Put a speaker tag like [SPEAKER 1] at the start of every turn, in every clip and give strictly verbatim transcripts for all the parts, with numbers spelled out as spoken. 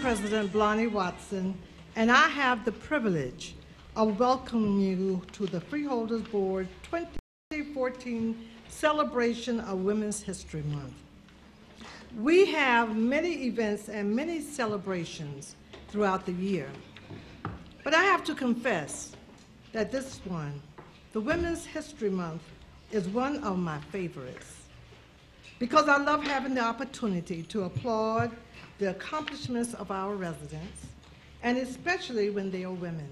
[SPEAKER 1] President Blondie Watson, and I have the privilege of welcoming you to the Freeholders Board twenty fourteen celebration of Women's History Month. We have many events and many celebrations throughout the year, but I have to confess that this one, the Women's History Month, is one of my favorites because I love having the opportunity to applaud the accomplishments of our residents, and especially when they are women.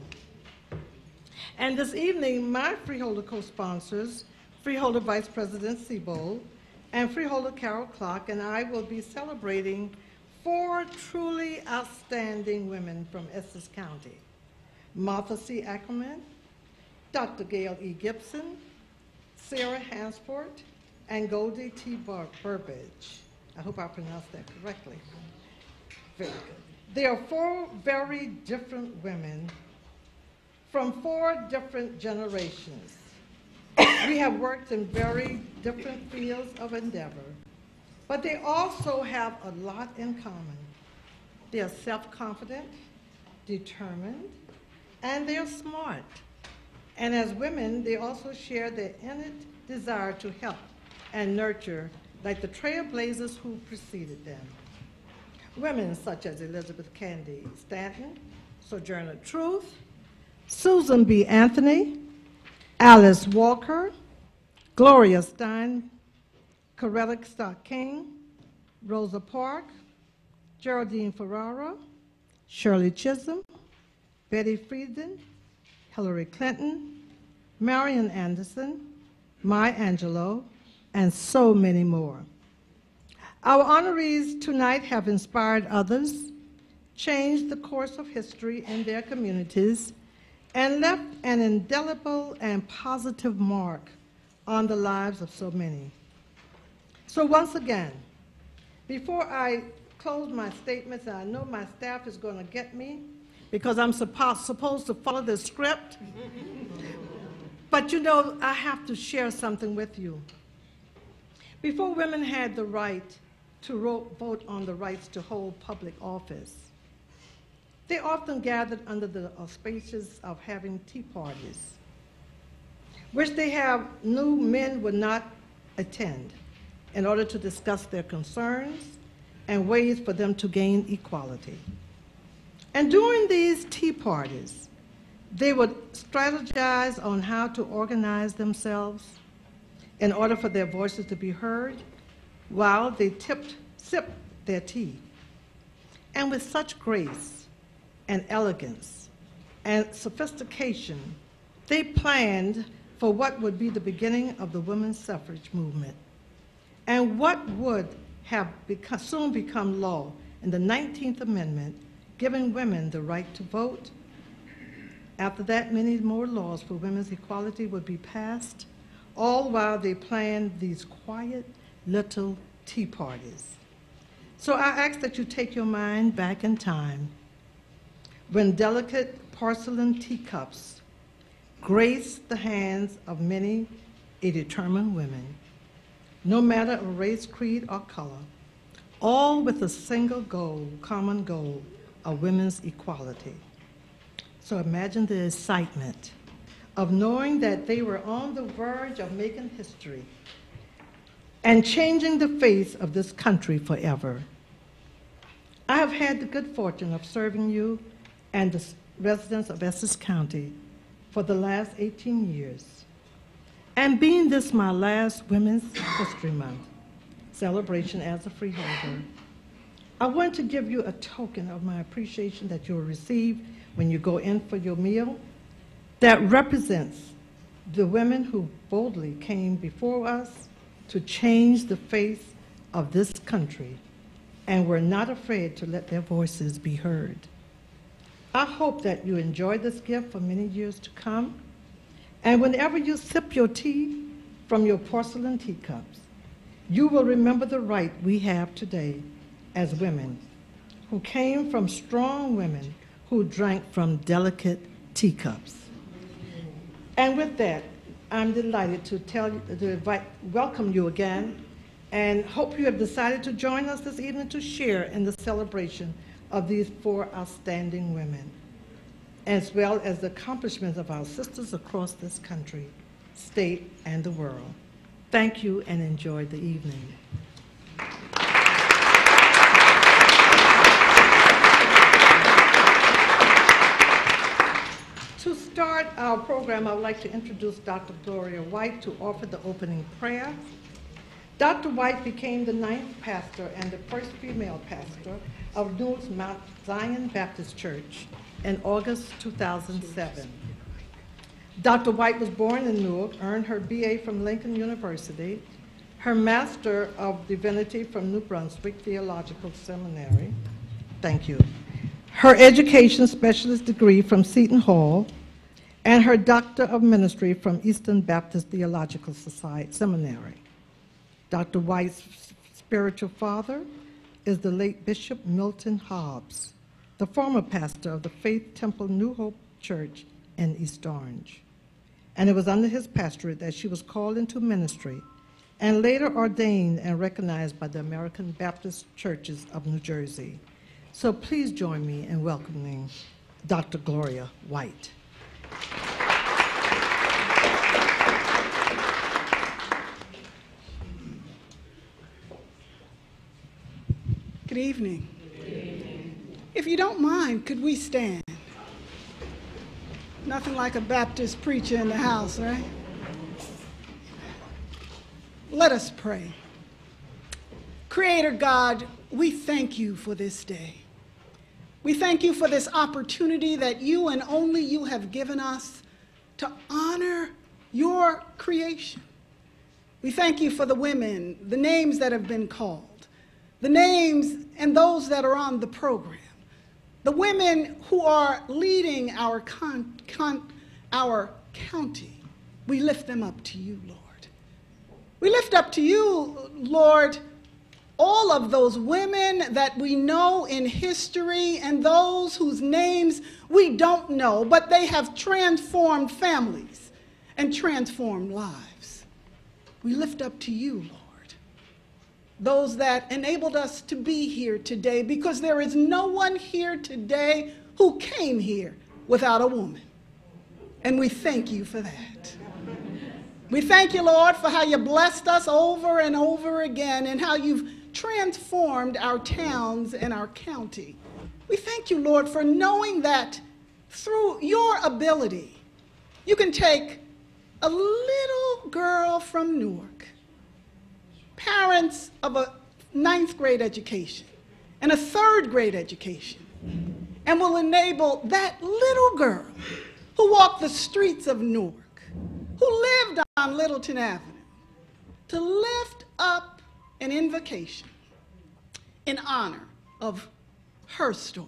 [SPEAKER 1] And this evening, my Freeholder co-sponsors, Freeholder Vice President Seabold and Freeholder Carol Clark, and I will be celebrating four truly outstanding women from Essex County: Martha C. Ackerman, Doctor Gail E. Gibson, Sarah Hansport, and Goldie T. Bur Burbage. I hope I pronounced that correctly. Very good. There are four very different women from four different generations. We have worked in very different fields of endeavor, but they also have a lot in common. They are self-confident, determined, and they're smart. And as women, they also share their innate desire to help and nurture, like the trailblazers who preceded them. Women such as Elizabeth Cady Stanton, Sojourner Truth, Susan B. Anthony, Alice Walker, Gloria Stein, Coretta Scott King, Rosa Parks, Geraldine Ferrara, Shirley Chisholm, Betty Friedan, Hillary Clinton, Marian Anderson, Maya Angelou, and so many more. Our honorees tonight have inspired others, changed the course of history in their communities, and left an indelible and positive mark on the lives of so many. So once again, before I close my statements, and I know my staff is going to get me because I'm suppo- supposed to follow the script, but you know, I have to share something with you. Before women had the right to vote on the rights to hold public office, they often gathered under the auspices of having tea parties, which they have knew men would not attend in order to discuss their concerns and ways for them to gain equality. And during these tea parties, they would strategize on how to organize themselves in order for their voices to be heard while they tipped, sipped their tea. And with such grace and elegance and sophistication, they planned for what would be the beginning of the women's suffrage movement and what would have become, soon become law in the nineteenth Amendment, giving women the right to vote. After that, many more laws for women's equality would be passed, all while they planned these quiet little tea parties. So I ask that you take your mind back in time when delicate porcelain teacups graced the hands of many a determined women, no matter of race, creed, or color, all with a single goal, common goal of women's equality. So imagine the excitement of knowing that they were on the verge of making history and changing the face of this country forever. I have had the good fortune of serving you and the residents of Essex County for the last eighteen years. And being this my last Women's History Month celebration as a freeholder, I want to give you a token of my appreciation that you'll receive when you go in for your meal that represents the women who boldly came before us to change the face of this country and were not afraid to let their voices be heard. I hope that you enjoy this gift for many years to come, and whenever you sip your tea from your porcelain teacups, you will remember the right we have today as women who came from strong women who drank from delicate teacups. And with that, I'm delighted to tell you, to invite, welcome you again, and hope you have decided to join us this evening to share in the celebration of these four outstanding women, as well as the accomplishments of our sisters across this country, state, and the world. Thank you and enjoy the evening. To start our program, I would like to introduce Doctor Gloria White to offer the opening prayer. Doctor White became the ninth pastor and the first female pastor of Newark's Mount Zion Baptist Church in August two thousand seven. Doctor White was born in Newark, earned her B A from Lincoln University, her Master of Divinity from New Brunswick Theological Seminary. Thank you. Her education specialist degree from Seton Hall, and her Doctor of Ministry from Eastern Baptist Theological Society Seminary. Doctor White's spiritual father is the late Bishop Milton Hobbs, the former pastor of the Faith Temple New Hope Church in East Orange. And it was under his pastorate that she was called into ministry and later ordained and recognized by the American Baptist Churches of New Jersey. So please join me in welcoming Doctor Gloria White.
[SPEAKER 2] Good evening. Good evening. If you don't mind, could we stand? Nothing like a Baptist preacher in the house, right? Let us pray. Creator God, we thank you for this day. We thank you for this opportunity that you and only you have given us to honor your creation. We thank you for the women, the names that have been called, the names and those that are on the program, the women who are leading our, con, con, our county. We lift them up to you, Lord. We lift up to you, Lord, all of those women that we know in history and those whose names we don't know, but they have transformed families and transformed lives. We lift up to you, Lord, those that enabled us to be here today, because there is no one here today who came here without a woman. And we thank you for that. We thank you, Lord, for how you blessed us over and over again and how you've transformed our towns and our county. We thank you, Lord, for knowing that through your ability, you can take a little girl from Newark, parents of a ninth grade education and a third grade education, and will enable that little girl who walked the streets of Newark, who lived on Littleton Avenue, to lift up an invocation in honor of her story.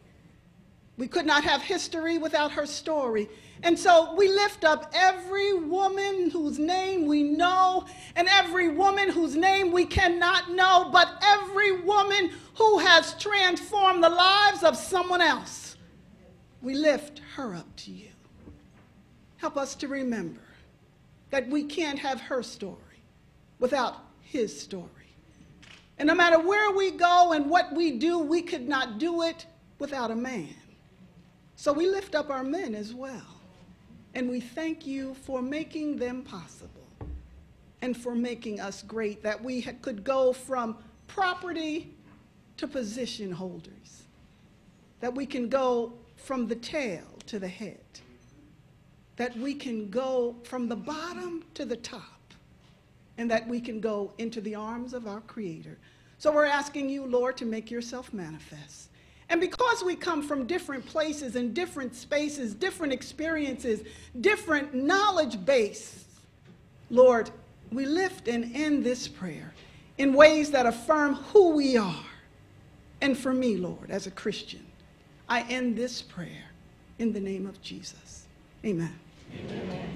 [SPEAKER 2] We could not have history without her story. And so we lift up every woman whose name we know and every woman whose name we cannot know, but every woman who has transformed the lives of someone else. We lift her up to you. Help us to remember that we can't have her story without his story. And no matter where we go and what we do, we could not do it without a man. So we lift up our men as well. And we thank you for making them possible and for making us great, that we could go from property to position holders, that we can go from the tail to the head, that we can go from the bottom to the top, and that we can go into the arms of our Creator. So we're asking you, Lord, to make yourself manifest. And because we come from different places and different spaces, different experiences, different knowledge base, Lord, we lift and end this prayer in ways that affirm who we are. And for me, Lord, as a Christian, I end this prayer in the name of Jesus. Amen. Amen.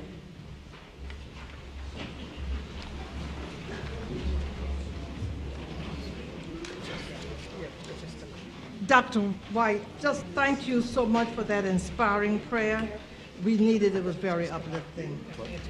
[SPEAKER 1] Doctor White, just thank you so much for that inspiring prayer. We needed it. It was very uplifting.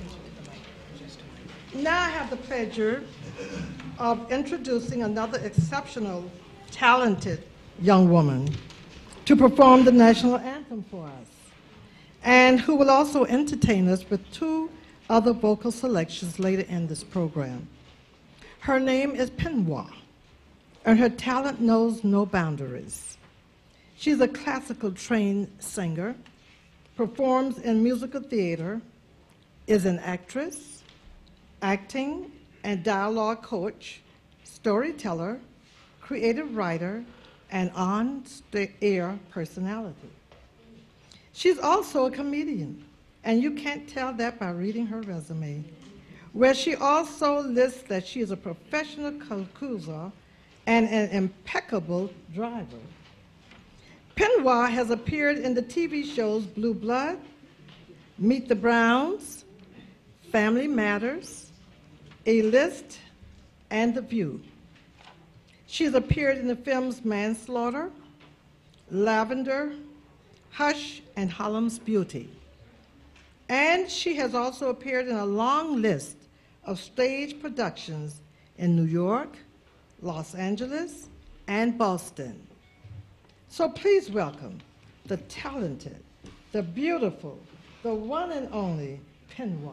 [SPEAKER 1] Now I have the pleasure of introducing another exceptional, talented young woman. to perform the national anthem for us, and who will also entertain us with two other vocal selections later in this program. Her name is Penwa, and her talent knows no boundaries. She's a classical trained singer, performs in musical theater, is an actress, acting and dialogue coach, storyteller, creative writer, and on-air personality. She's also a comedian, and you can't tell that by reading her resume, where she also lists that she is a professional cruiser and an impeccable driver. Penwa has appeared in the T V shows Blue Blood, Meet the Browns, Family Matters, A-List, and The View. She has appeared in the films Manslaughter, Lavender, Hush, and Harlem's Beauty. And she has also appeared in a long list of stage productions in New York, Los Angeles, and Boston. So please welcome the talented, the beautiful, the one and only Penwa.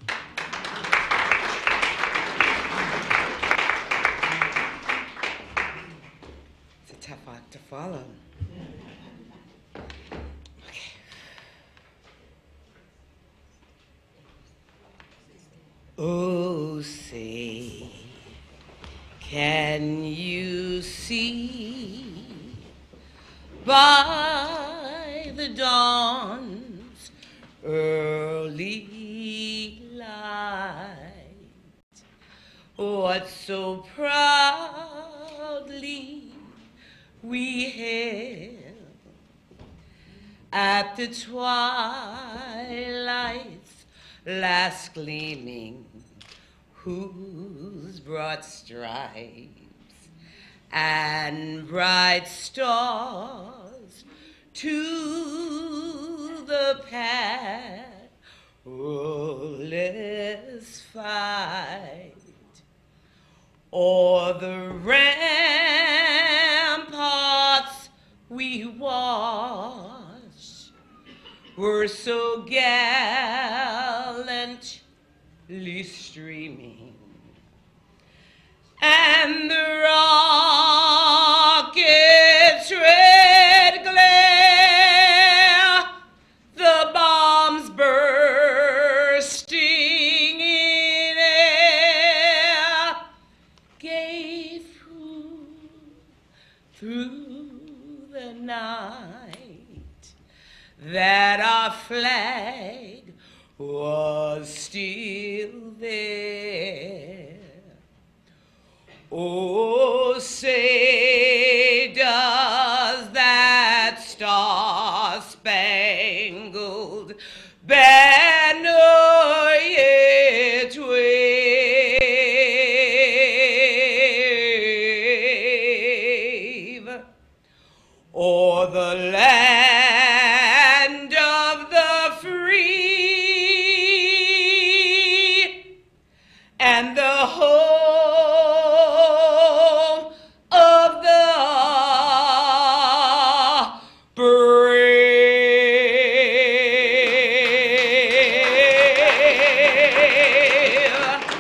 [SPEAKER 3] It's a tough act to follow. Okay. Oh, say, can you see by the dawn's early light what so proudly we hailed at the twilight's last gleaming, whose broad stripes and bright stars to the perilous fight o'er the ramparts we watched were so gallantly streaming, and the rocket's red glare, the bombs bursting in air, gave through, through the night that our flag was still there. Oh, say does that star-spangled banner yet wave o'er the land of the free and the home of the brave,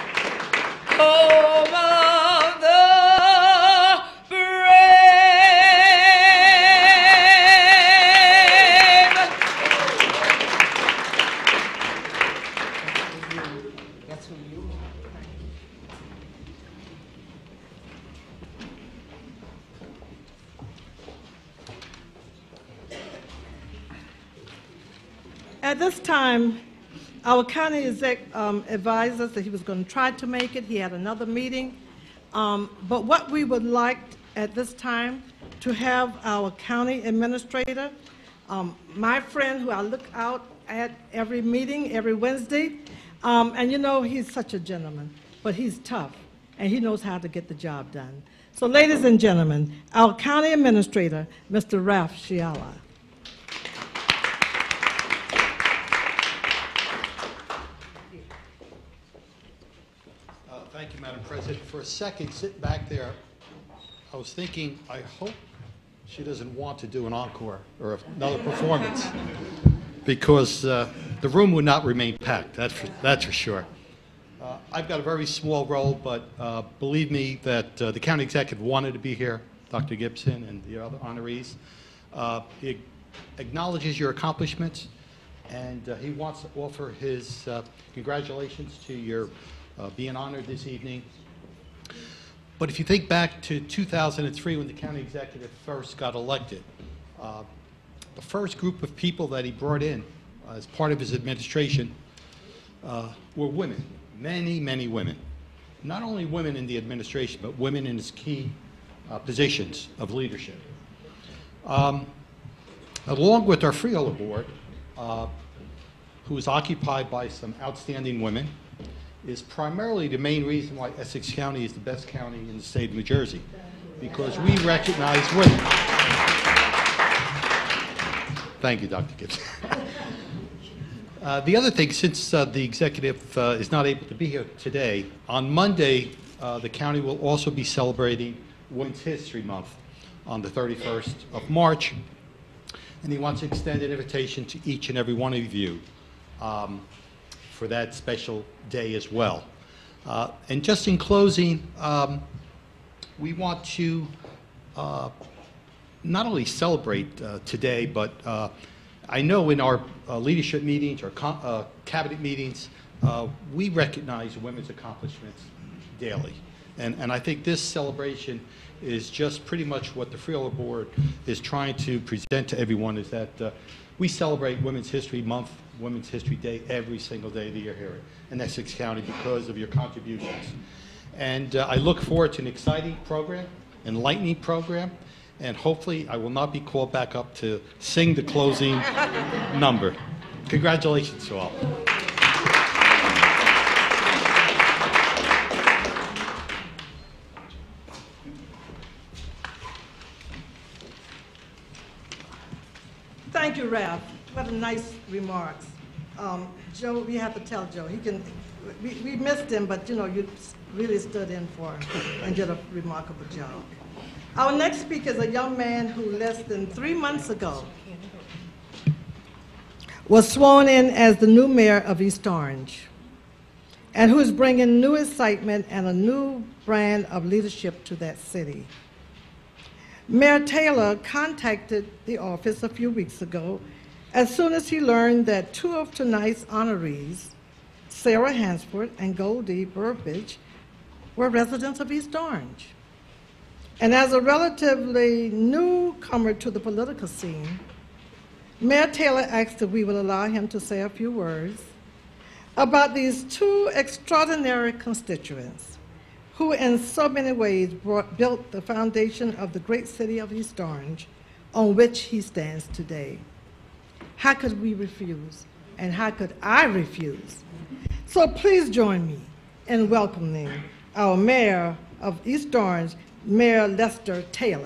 [SPEAKER 3] home of the brave. That's who you are.
[SPEAKER 1] At this time, our county exec um, advised us that he was going to try to make it. He had another meeting. Um, but what we would like at this time to have our county administrator, um, my friend who I look out at every meeting, every Wednesday, um, and you know he's such a gentleman, but he's tough, and he knows how to get the job done. So ladies and gentlemen, our county administrator, Mister Ralph Shiala.
[SPEAKER 4] Uh, Thank you, Madam President. For a second, sitting back there, I was thinking, I hope
[SPEAKER 5] she doesn't want to do an encore or another performance because uh, the room would not remain packed, that's for, that's for sure. Uh, I've got a very small role, but uh, believe me that uh, the county executive wanted to be here, Doctor Gibson and the other honorees. Uh, he acknowledges your accomplishments, and uh, he wants to offer his uh, congratulations to your uh, being honored this evening. But if you think back to two thousand three when the county executive first got elected, uh, the first group of people that he brought in uh, as part of his administration uh, were women. Many, many women. Not only women in the administration, but women in his key uh, positions of leadership. Um, along with our Freeholder board, uh, who is occupied by some outstanding women, is primarily the main reason why Essex County is the best county in the state of New Jersey, because we recognize women. Thank you, Doctor Gibson. Uh, the other thing, since uh, the executive uh, is not able to be here today, on Monday, uh, the county will also be celebrating Women's History Month on the thirty-first of March, and he wants to extend an invitation to each and every one of you um, for that special day as well. Uh, and just in closing, um, we want to uh, not only celebrate uh, today, but uh, I know in our uh, leadership meetings or uh, cabinet meetings, uh, we recognize women's accomplishments daily. And, and I think this celebration is just pretty much what the Freeholder Board is trying to present to everyone, is that uh, we celebrate Women's History Month, Women's History Day every single day of the year here in Essex County because of your contributions. And uh, I look forward to an exciting program, enlightening program, and hopefully I will not be called back up to sing the closing number. Congratulations to all.
[SPEAKER 1] Thank you, Ralph. What a nice remarks. Um, Joe, we have to tell Joe. He can. We, we missed him, but you know, you really stood in for him and did a remarkable job. Our next speaker is a young man who less than three months ago was sworn in as the new mayor of East Orange, and who is bringing new excitement and a new brand of leadership to that city. Mayor Taylor contacted the office a few weeks ago as soon as he learned that two of tonight's honorees, Sarah Hansford and Goldie Burbidge, were residents of East Orange. And as a relatively newcomer to the political scene, Mayor Taylor asked if we would allow him to say a few words about these two extraordinary constituents who in so many ways brought, built the foundation of the great city of East Orange on which he stands today. How could we refuse? And how could I refuse? So please join me in welcoming our mayor of East Orange, Mayor Lester Taylor.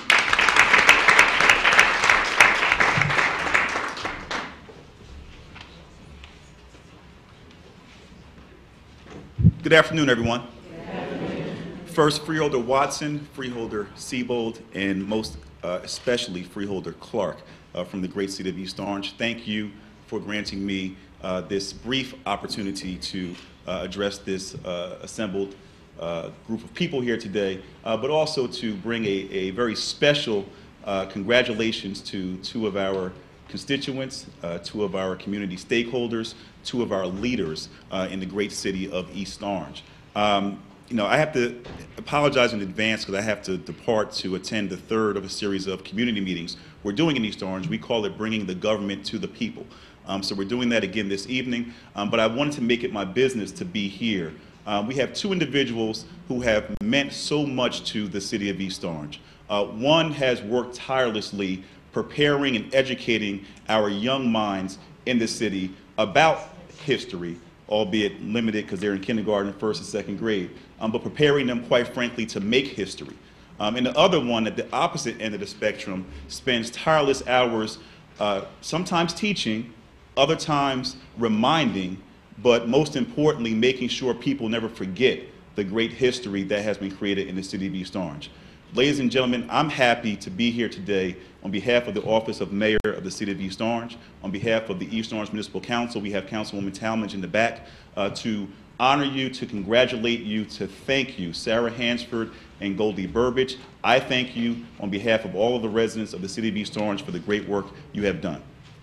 [SPEAKER 6] Good afternoon, everyone. First, Freeholder Watson, Freeholder Siebold, and most uh, especially Freeholder Clark uh, from the great city of East Orange. Thank you for granting me uh, this brief opportunity to uh, address this uh, assembled uh, group of people here today, uh, but also to bring a, a very special uh, congratulations to two of our constituents, uh, two of our community stakeholders, two of our leaders uh, in the great city of East Orange. Um, You know, I have to apologize in advance because I have to depart to attend the third of a series of community meetings we're doing in East Orange. We call it Bringing the Government to the People. Um, so we're doing that again this evening, um, but I wanted to make it my business to be here. Um, we have two individuals who have meant so much to the city of East Orange. Uh, one has worked tirelessly preparing and educating our young minds in the city about history, albeit limited because they're in kindergarten, first and second grade, um, but preparing them, quite frankly, to make history. Um, and the other one, at the opposite end of the spectrum, spends tireless hours, uh, sometimes teaching, other times reminding, but most importantly, making sure people never forget the great history that has been created in the city of East Orange. Ladies and gentlemen, I'm happy to be here today on behalf of the Office of Mayor of the City of East Orange, on behalf of the East Orange Municipal Council. We have Councilwoman Talmadge in the back, uh, to honor you, to congratulate you, to thank you, Sarah Hansford and Goldie Burbidge. I thank you on behalf of all of the residents of the City of East Orange for the great work you have done.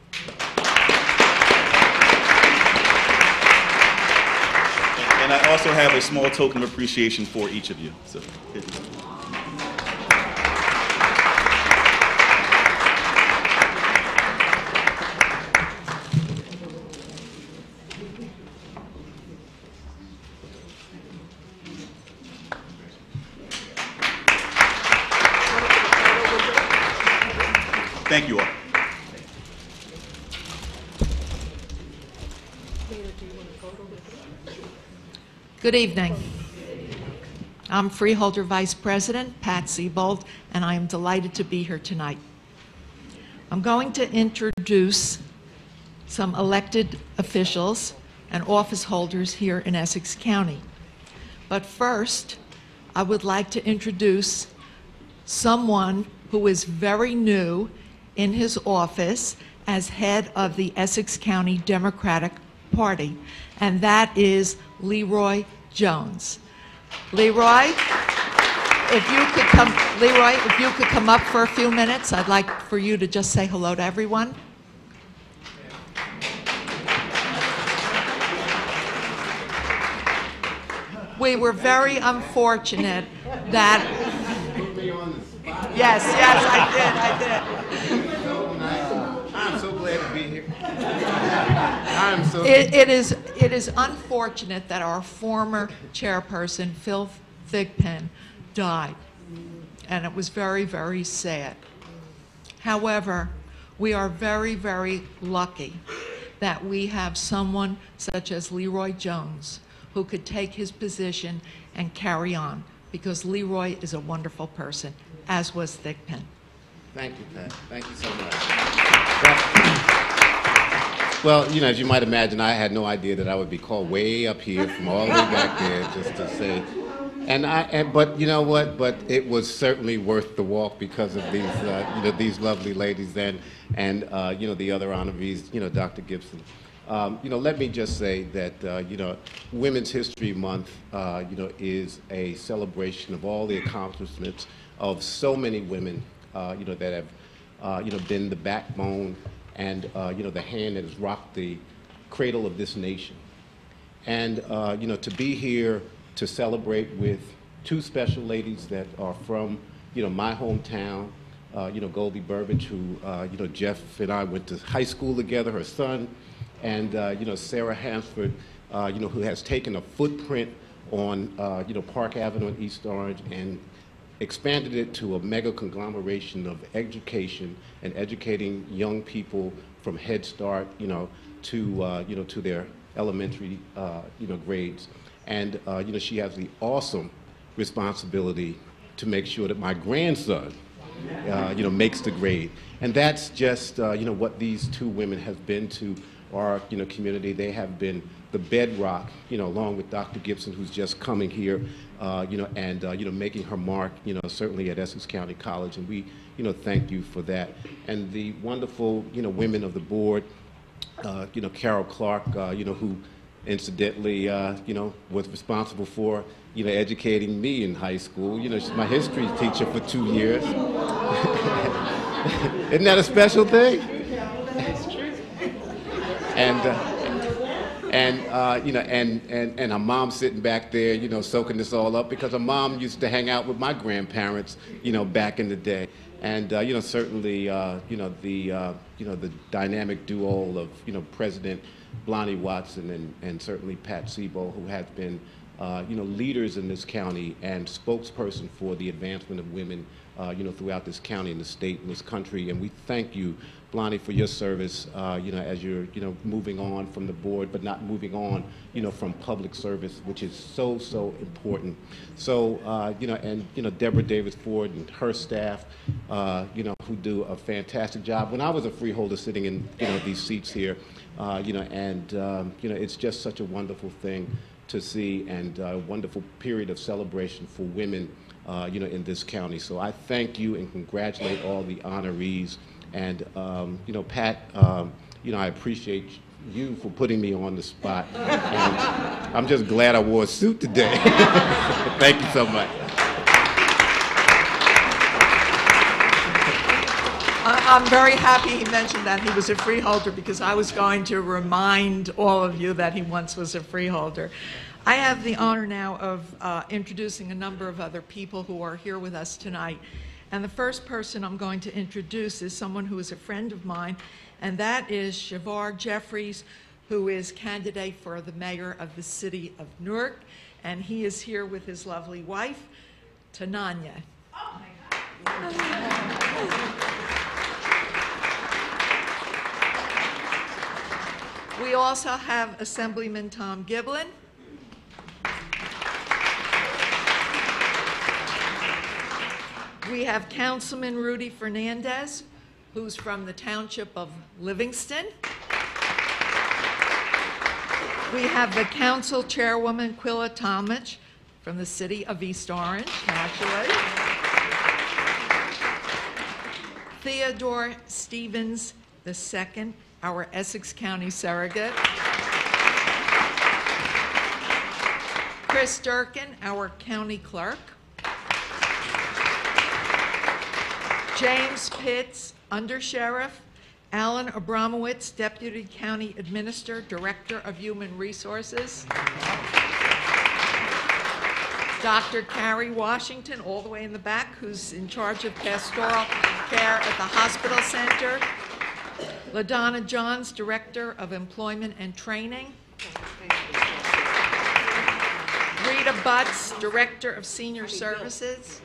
[SPEAKER 6] And I also have a small token of appreciation for each of you. So, here you go. Thank you all.
[SPEAKER 7] Good evening. I'm Freeholder Vice President Pat Siebold, and I am delighted to be here tonight. I'm going to introduce some elected officials and office holders here in Essex County. But first, I would like to introduce someone who is very new in his office as head of the Essex County Democratic Party, and that is Leroy Jones. Leroy, if you could come, Leroy, if you could come up for a few minutes, I'd like for you to just say hello to everyone. We were very unfortunate that Yes, yes, I did, I did.
[SPEAKER 8] I'm so glad to be here. I'm so.
[SPEAKER 7] It, it is, it is unfortunate that our former chairperson, Phil Thigpen, died, and it was very, very sad. However, we are very, very lucky that we have someone such as Leroy Jones who could take his position and carry on, because Leroy is a wonderful person, as was Thigpen.
[SPEAKER 8] Thank you, Pat. Thank you so much. Well, you know, as you might imagine, I had no idea that I would be called way up here from all the way back there just to say. And I, and, but you know what? But it was certainly worth the walk because of these, uh, you know, these lovely ladies and and uh, you know, the other honorees, you know, Doctor Gibson. Um, you know, let me just say that, uh, you know, Women's History Month, uh, you know, is a celebration of all the accomplishments of so many women, uh, you know, that have, uh, you know, been the backbone and, uh, you know, the hand that has rocked the cradle of this nation. And, uh, you know, to be here to celebrate with two special ladies that are from, you know, my hometown, uh, you know, Goldie Burbidge, who, uh, you know, Jeff and I went to high school together, her son, and, uh, you know, Sarah Hansford, uh, you know, who has taken a footprint on, uh, you know, Park Avenue in East Orange and expanded it to a mega conglomeration of education and educating young people from Head Start, you know, to, uh, you know, to their elementary, uh, you know, grades. And, uh, you know, she has the awesome responsibility to make sure that my grandson, uh, you know, makes the grade. And that's just, uh, you know, what these two women have been to our, you know, community. They have been the bedrock, you know, along with Doctor Gibson, who's just coming here, uh, you know, and, uh, you know, making her mark, you know, certainly at Essex County College. And we, you know, thank you for that. And the wonderful, you know, women of the board, uh, you know, Carol Clark, uh, you know, who incidentally, uh, you know, was responsible for, you know, educating me in high school. You know, she's my history teacher for two years. Isn't that a special thing? That's true. And, uh, and uh, you know, and, and, and her mom sitting back there, you know, soaking this all up, because her mom used to hang out with my grandparents, you know, back in the day. And, uh, you know, certainly, uh, you know, the, uh, you know, the dynamic duo of, you know, President Blondie Watson and, and certainly Pat Siebold, who have been, uh, you know, leaders in this county and spokesperson for the advancement of women, uh, you know, throughout this county and the state and this country. And we thank you, Blondie, for your service, uh, you know, as you're, you know, moving on from the board, but not moving on, you know, from public service, which is so, so important. So, uh, you know, and, you know, Deborah Davis Ford and her staff, uh, you know, who do a fantastic job. When I was a freeholder sitting in, you know, these seats here, uh, you know, and, um, you know, it's just such a wonderful thing to see, and a wonderful period of celebration for women, uh, you know, in this county. So I thank you and congratulate all the honorees. And um, you know, Pat, um, you know, I appreciate you for putting me on the spot. And I'm just glad I wore a suit today. Thank you so much.
[SPEAKER 7] I'm very happy he mentioned that he was a freeholder, because I was going to remind all of you that he once was a freeholder. I have the honor now of uh, introducing a number of other people who are here with us tonight. And the first person I'm going to introduce is someone who is a friend of mine, and that is Shavar Jeffries, who is candidate for the mayor of the city of Newark. And he is here with his lovely wife, Tananya. Oh my God. We also have Assemblyman Tom Giblin. We have Councilman Rudy Fernandez, who's from the township of Livingston. We have the council chairwoman, Quilla Talmadge, from the city of East Orange, naturally. Theodore Stevens the second, our Essex County surrogate. Chris Durkin, our county clerk. James Pitts, undersheriff. Alan Abramowitz, deputy county administrator, director of human resources. Doctor Carrie Washington, all the way in the back, who's in charge of pastoral care at the hospital center. LaDonna Johns, Director of Employment and Training. Rita Butts, Director of Senior Services.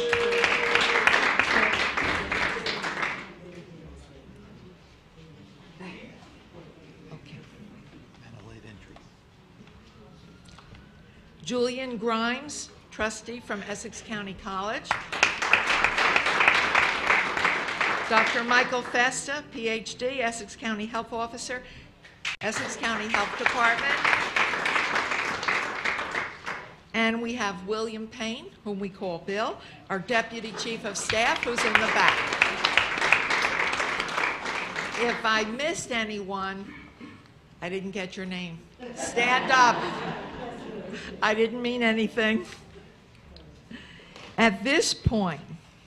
[SPEAKER 7] Julian Grimes, trustee from Essex County College. Doctor Michael Festa, P H D, Essex County Health Officer, Essex County Health Department. And we have William Payne, whom we call Bill, our Deputy Chief of Staff, who's in the back. If I missed anyone, I didn't get your name. Stand up. I didn't mean anything. At this point,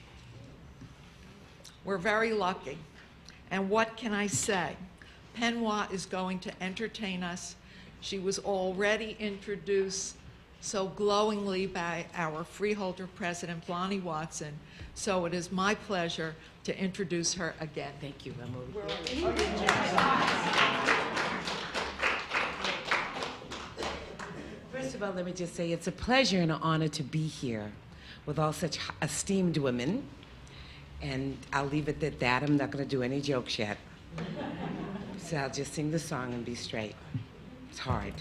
[SPEAKER 7] we're very lucky. And what can I say? Penwa is going to entertain us. She was already introduced so glowingly by our freeholder president, Lonnie Watson. So it is my pleasure to introduce her again.
[SPEAKER 9] Thank you, Emily. First of all, let me just say it's a pleasure and an honor to be here with all such esteemed women. And I'll leave it at that. I'm not going to do any jokes yet. So I'll just sing the song and be straight. It's hard.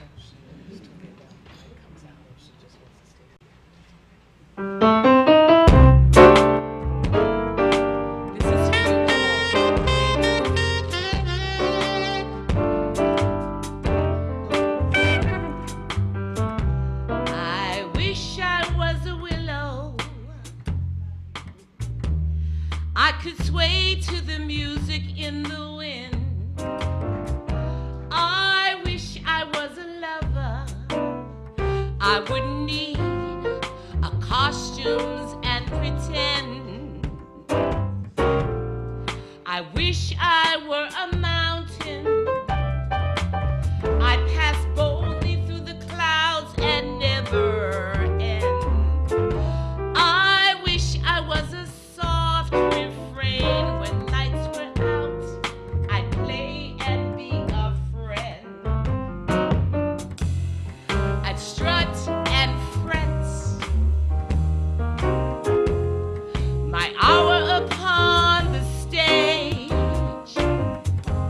[SPEAKER 10] My hour upon the stage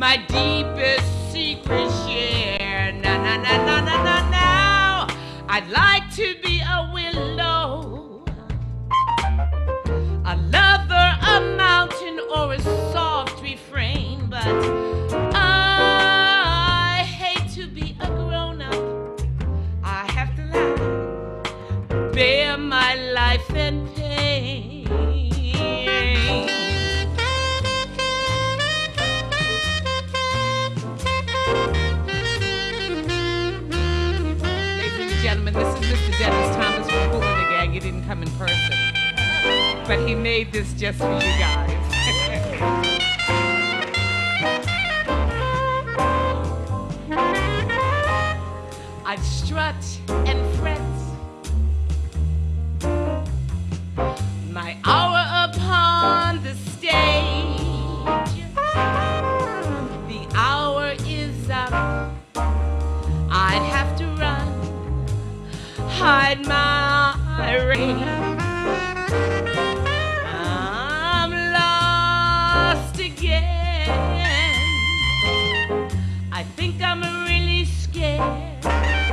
[SPEAKER 3] my deepest secret share. Na na na na na na now. I'd like to be a willow, a lover, a mountain, or a soft refrain, but I hate to be a grown-up. I have to lie, bear my life and pain. Gentlemen, this is Mister Dennis Thomas from Kool and the Gang. He didn't come in person, but he made this just for you guys. I'd strut and fret my hour upon the stage. The hour is up. I'd have to run, hide my rage. I'm lost again. I think I'm really scared.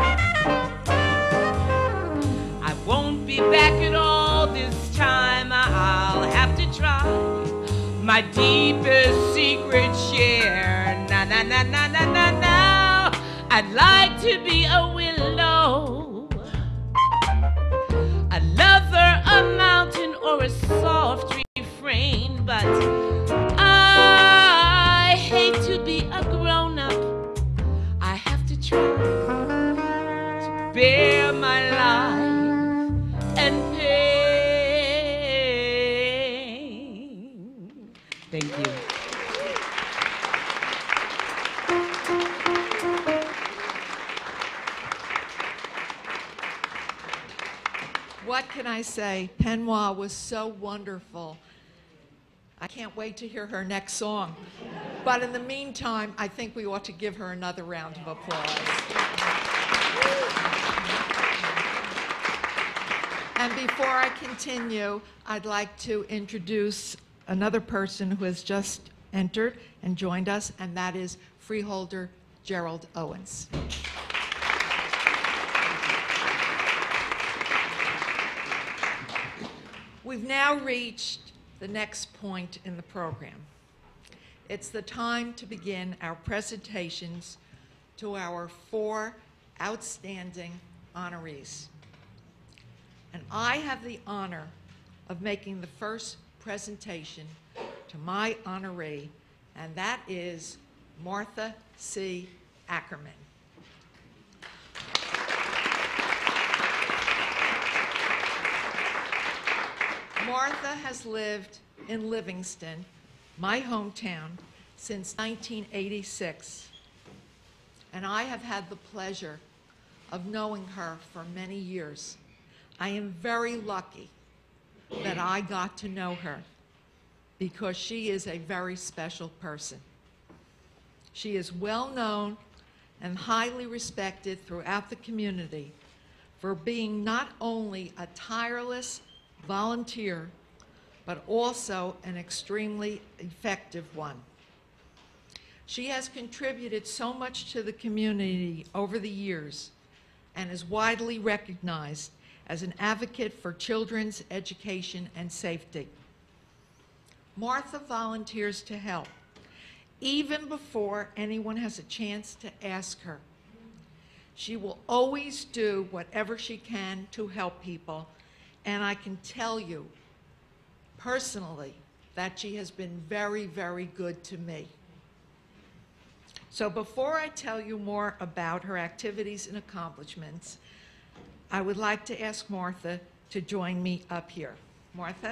[SPEAKER 3] I won't be back at all this time. I'll have to try my deepest secret share. Na na na na na na na. I'd like to be a willow, a lover, a mountain, or a soft refrain, but I hate to be a grown-up. I have to try to bear my life and pain. Thank you.
[SPEAKER 7] What can I say? Penwa was so wonderful. I can't wait to hear her next song. But in the meantime, I think we ought to give her another round of applause. And before I continue, I'd like to introduce another person who has just entered and joined us, and that is Freeholder Gerald Owens. We've now reached the next point in the program. It's the time to begin our presentations to our four outstanding honorees. And I have the honor of making the first presentation to my honoree, and that is Martha C. Ackerman. Martha has lived in Livingston, my hometown, since nineteen eighty-six, and I have had the pleasure of knowing her for many years. I am very lucky that I got to know her because she is a very special person. She is well known and highly respected throughout the community for being not only a tireless volunteer, but also an extremely effective one. She has contributed so much to the community over the years and is widely recognized as an advocate for children's education and safety. Martha volunteers to help, even before anyone has a chance to ask her. She will always do whatever she can to help people, and I can tell you personally that she has been very, very good to me. So before I tell you more about her activities and accomplishments, I would like to ask Martha to join me up here. Martha?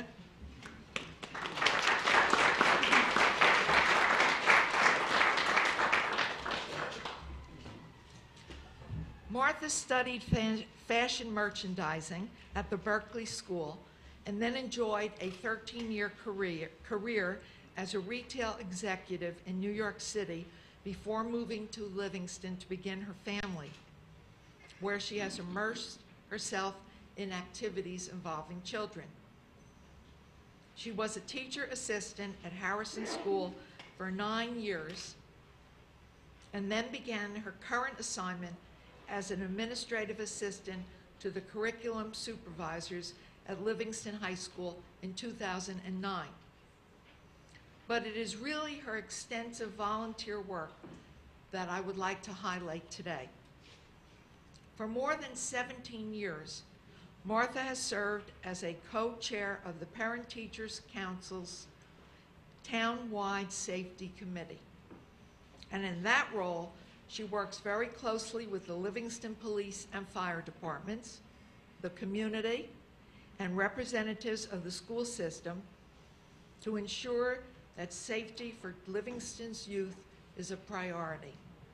[SPEAKER 7] Martha studied fa fashion merchandising at the Berkeley School and then enjoyed a thirteen-year career, career as a retail executive in New York City before moving to Livingston to begin her family, where she has immersed herself in activities involving children. She was a teacher assistant at Harrison School for nine years and then began her current assignment as an administrative assistant to the curriculum supervisors at Livingston High School in two thousand nine. But it is really her extensive volunteer work that I would like to highlight today. For more than seventeen years, Martha has served as a co-chair of the Parent Teachers Council's Town-wide Safety Committee. And in that role, she works very closely with the Livingston Police and Fire Departments, the community, and representatives of the school system to ensure that safety for Livingston's youth is a priority.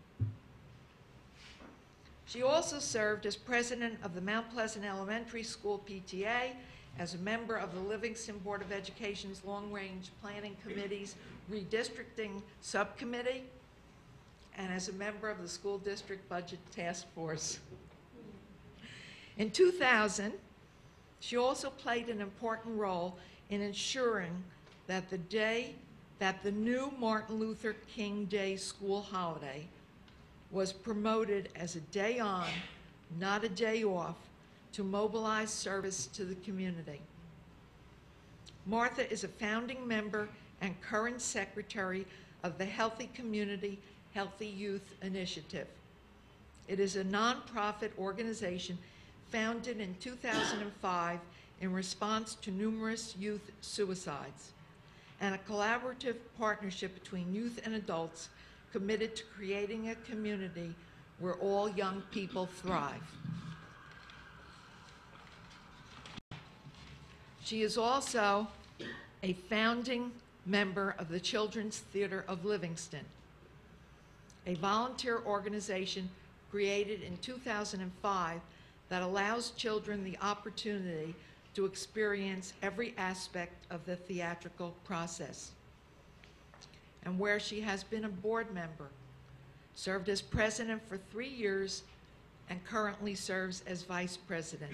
[SPEAKER 7] She also served as president of the Mount Pleasant Elementary School P T A, as a member of the Livingston Board of Education's Long Range Planning Committee's Redistricting Subcommittee, and as a member of the School District Budget Task Force. In two thousand, she also played an important role in ensuring that the day that the new Martin Luther King Day school holiday was promoted as a day on, not a day off, to mobilize service to the community. Martha is a founding member and current secretary of the Healthy Community, Healthy Youth Initiative. It is a nonprofit organization founded in two thousand five in response to numerous youth suicides, and a collaborative partnership between youth and adults committed to creating a community where all young people thrive. She is also a founding member of the Children's Theater of Livingston, a volunteer organization created in two thousand five that allows children the opportunity to experience every aspect of the theatrical process, and where she has been a board member, served as president for three years, and currently serves as vice president.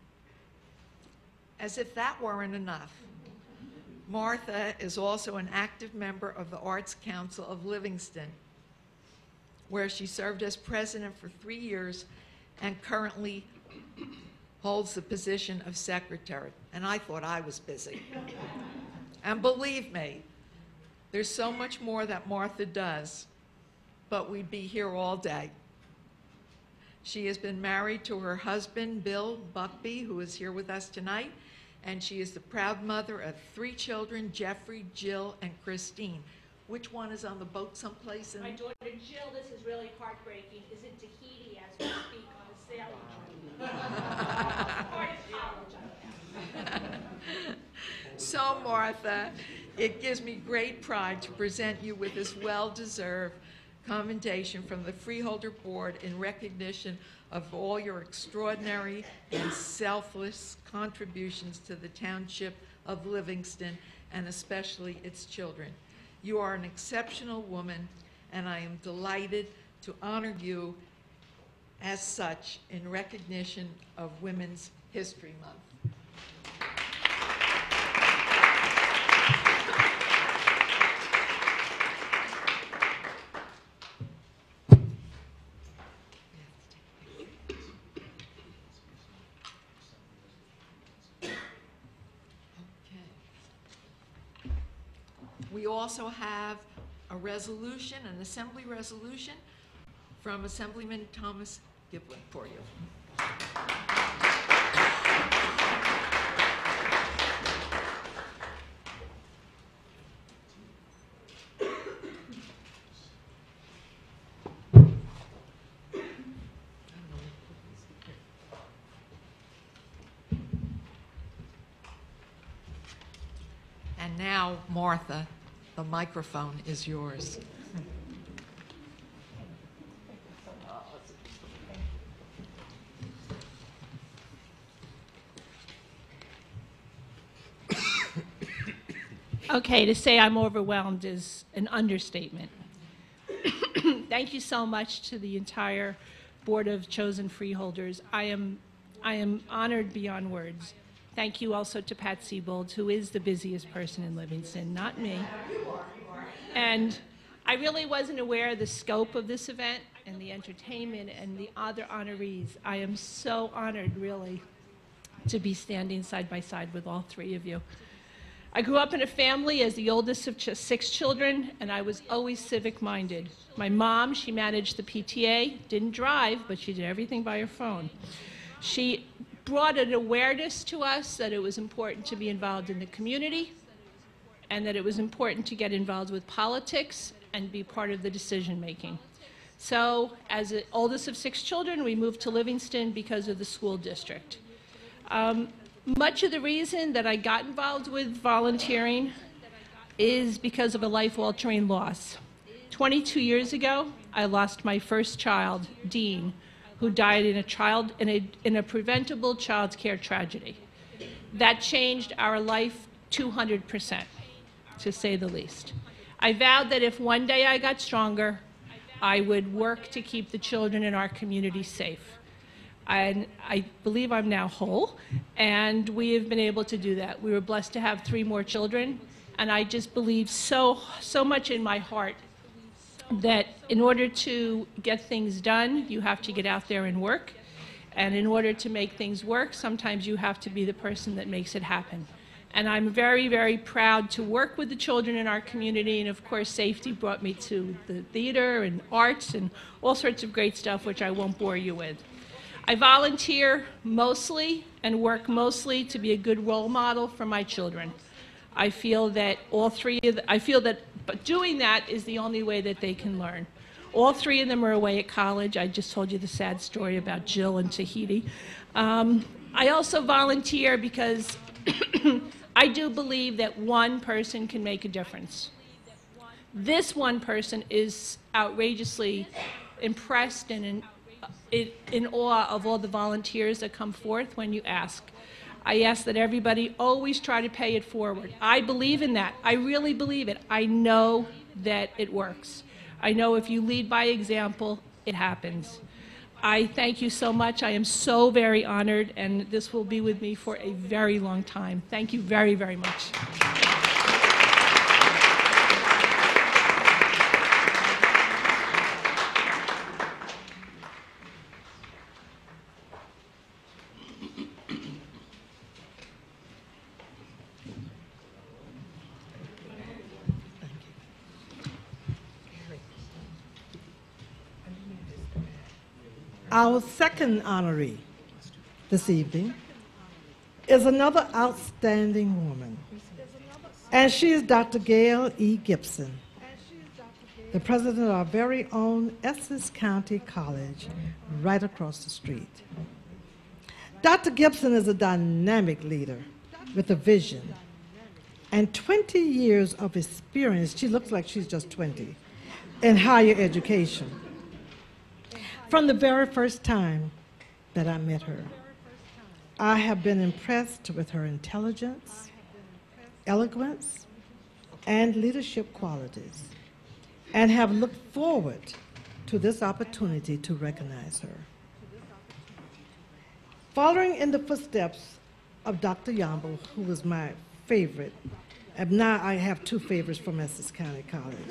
[SPEAKER 7] As if that weren't enough, Martha is also an active member of the Arts Council of Livingston, where she served as president for three years and currently holds the position of secretary. And I thought I was busy. And believe me, there's so much more that Martha does, but we'd be here all day. She has been married to her husband, Bill Buckby, who is here with us tonight, and she is the proud mother of three children, Jeffrey, Jill, and Christine. Which one is on the boat someplace? In
[SPEAKER 10] My daughter Jill, this is really heartbreaking, is in Tahiti as we speak on a sailing trip. Part of college.
[SPEAKER 7] So, Martha, it gives me great pride to present you with this well-deserved commendation from the Freeholder Board in recognition of all your extraordinary and selfless contributions to the Township of Livingston, and especially its children. You are an exceptional woman, and I am delighted to honor you as such in recognition of Women's History Month. We also have a resolution, an assembly resolution from Assemblyman Thomas Giblin for you. And now, Martha, the microphone is yours.
[SPEAKER 10] Okay, to say I'm overwhelmed is an understatement. Thank you so much to the entire Board of Chosen Freeholders. I am, I am honored beyond words. Thank you also to Pat Siebold, who is the busiest person in Livingston, not me. And I really wasn't aware of the scope of this event and the entertainment and the other honorees. I am so honored, really, to be standing side by side with all three of you. I grew up in a family as the oldest of ch- six children, and I was always civic-minded. My mom, she managed the P T A, didn't drive, but she did everything by her phone. She brought an awareness to us that it was important to be involved in the community and that it was important to get involved with politics and be part of the decision-making. So, as the oldest of six children, we moved to Livingston because of the school district. Um, much of the reason that I got involved with volunteering is because of a life-altering loss. twenty-two years ago, I lost my first child, Dean, who died in a, child, in a, in a preventable child care tragedy. That changed our life two hundred percent, to say the least. I vowed that if one day I got stronger, I would work to keep the children in our community safe. And I believe I'm now whole, and we have been able to do that. We were blessed to have three more children, and I just believe so, so much in my heart that in order to get things done, you have to get out there and work. And in order to make things work, sometimes you have to be the person that makes it happen. And I'm very, very proud to work with the children in our community, and of course, safety brought me to the theater and arts and all sorts of great stuff, which I won't bore you with. I volunteer mostly and work mostly to be a good role model for my children. I feel that all three of the, I feel that but doing that is the only way that they can learn. All three of them are away at college. I just told you the sad story about Jill and Tahiti. Um, I also volunteer because I do believe that one person can make a difference. This one person is outrageously impressed and in, in, in awe of all the volunteers that come forth when you ask. I ask that everybody always try to pay it forward. I believe in that. I really believe it. I know that it works. I know if you lead by example, it happens. I thank you so much. I am so very honored, and this will be with me for a very long time. Thank you very, very much.
[SPEAKER 1] Our second honoree this evening is another outstanding woman, and she is Doctor Gail E. Gibson, the president of our very own Essex County College right across the street. Doctor Gibson is a dynamic leader with a vision and twenty years of experience. She looks like she's just twenty in higher education. From the very first time that I met her, I have been impressed with her intelligence, eloquence, and leadership qualities, and have looked forward to this opportunity to recognize her. Following in the footsteps of Doctor Yamble, who was my favorite, and now I have two favorites from Essex County College.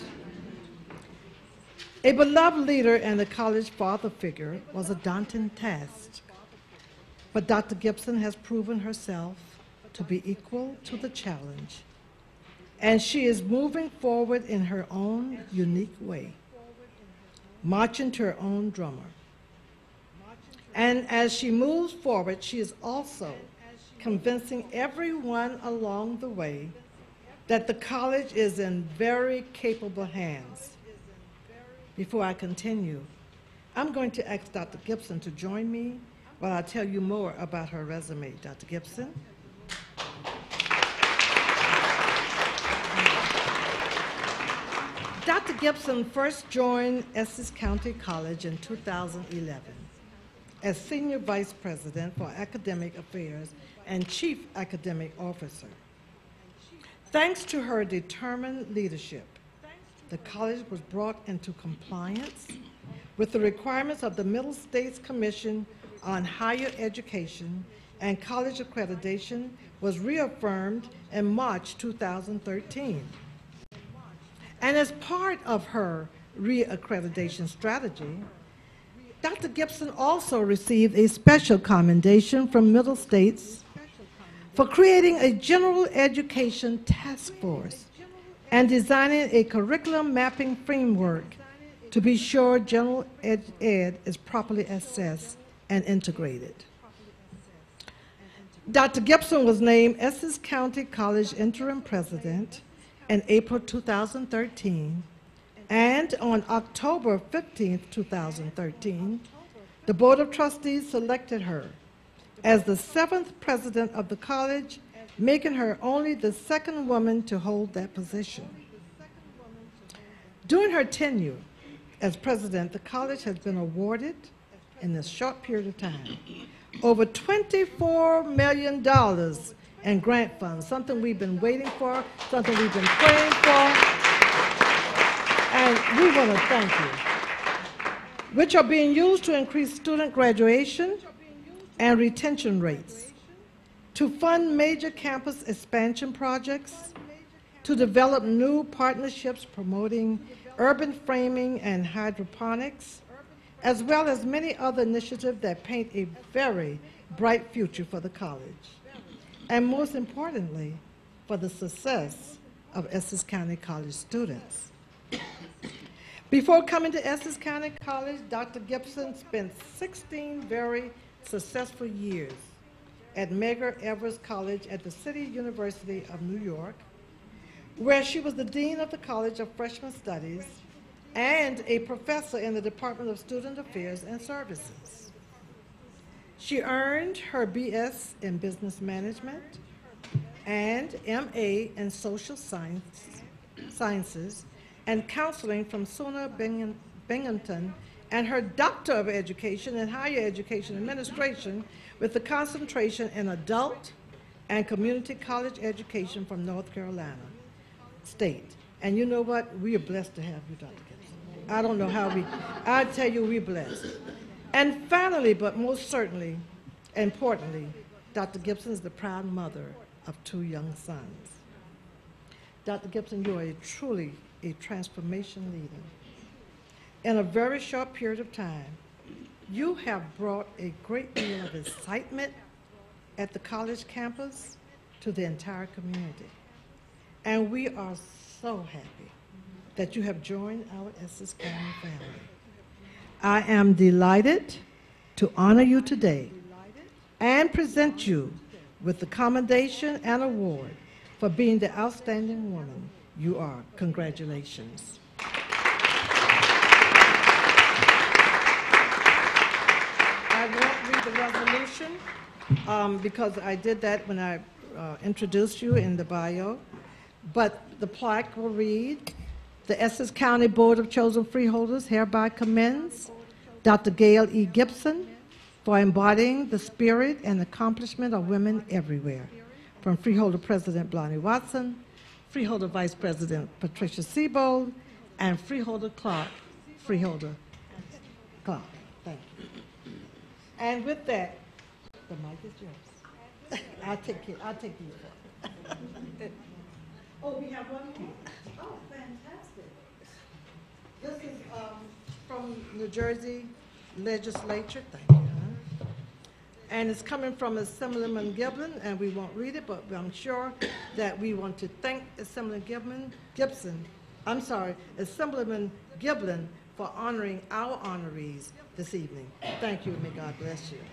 [SPEAKER 1] A beloved leader and a college father figure was a daunting task, but Doctor Gibson has proven herself to be equal to the challenge, and she is moving forward in her own unique way, marching to her own drummer. And as she moves forward, she is also convincing everyone along the way that the college is in very capable hands. Before I continue, I'm going to ask Doctor Gibson to join me while I tell you more about her resume. Doctor Gibson. Doctor Gibson first joined Essex County College in two thousand eleven as Senior Vice President for Academic Affairs and Chief Academic Officer. Thanks to her determined leadership, the college was brought into compliance with the requirements of the Middle States Commission on Higher Education, and college accreditation was reaffirmed in March two thousand thirteen. And as part of her reaccreditation strategy, Doctor Gibson also received a special commendation from Middle States for creating a general education task force and designing a curriculum mapping framework to be sure general ed, ed is properly assessed and integrated. Doctor Gibson was named Essex County College interim president in April two thousand thirteen, and on October fifteenth, two thousand thirteen, the Board of Trustees selected her as the seventh president of the college, making her only the second woman to hold that position. During her tenure as president, the college has been awarded, in this short period of time, over twenty-four million dollars in grant funds, something we've been waiting for, something we've been praying for, and we want to thank you, which are being used to increase student graduation and retention rates, to fund major campus expansion projects, to develop new partnerships promoting urban framing and hydroponics, as well as many other initiatives that paint a very bright future for the college, and most importantly, for the success of Essex County College students. Before coming to Essex County College, Doctor Gibson spent sixteen very successful years at Medgar Evers College at the City University of New York, where she was the Dean of the College of Freshman Studies and a professor in the Department of Student Affairs and Services. She earned her B S in Business Management and M A in Social Science, Sciences and Counseling from SUNY Bing Binghamton, and her Doctor of Education in Higher Education Administration with a concentration in Adult and Community College Education from North Carolina State. And you know what? We are blessed to have you, Doctor Gibson. I don't know how we, I tell you, we're blessed. And finally, but most certainly, importantly, Doctor Gibson is the proud mother of two young sons. Doctor Gibson, you are a truly a transformation leader. In a very short period of time, you have brought a great deal of excitement at the college campus to the entire community. And we are so happy that you have joined our Essex County family. I am delighted to honor you today and present you with the commendation and award for being the outstanding woman you are. Congratulations. I won't read the resolution um, because I did that when I uh, introduced you in the bio, but the plaque will read, the Essex County Board of Chosen Freeholders hereby commends Doctor Gail E. Gibson for embodying the spirit and accomplishment of women everywhere. From Freeholder President Blondie Watson, Freeholder Vice President Patricia Seabold, and Freeholder Clark, Freeholder Clark. Thank you. And with that, the mic is yours. I'll take it. I'll take these ones. Oh, we have one more? Oh, fantastic. This is um, from New Jersey Legislature. Thank you. Huh? And it's coming from Assemblyman Giblin, and we won't read it, but I'm sure that we want to thank Assemblyman Giblin, Gibson, I'm sorry, Assemblyman Giblin for honoring our honorees this evening. Thank you, and may God bless you.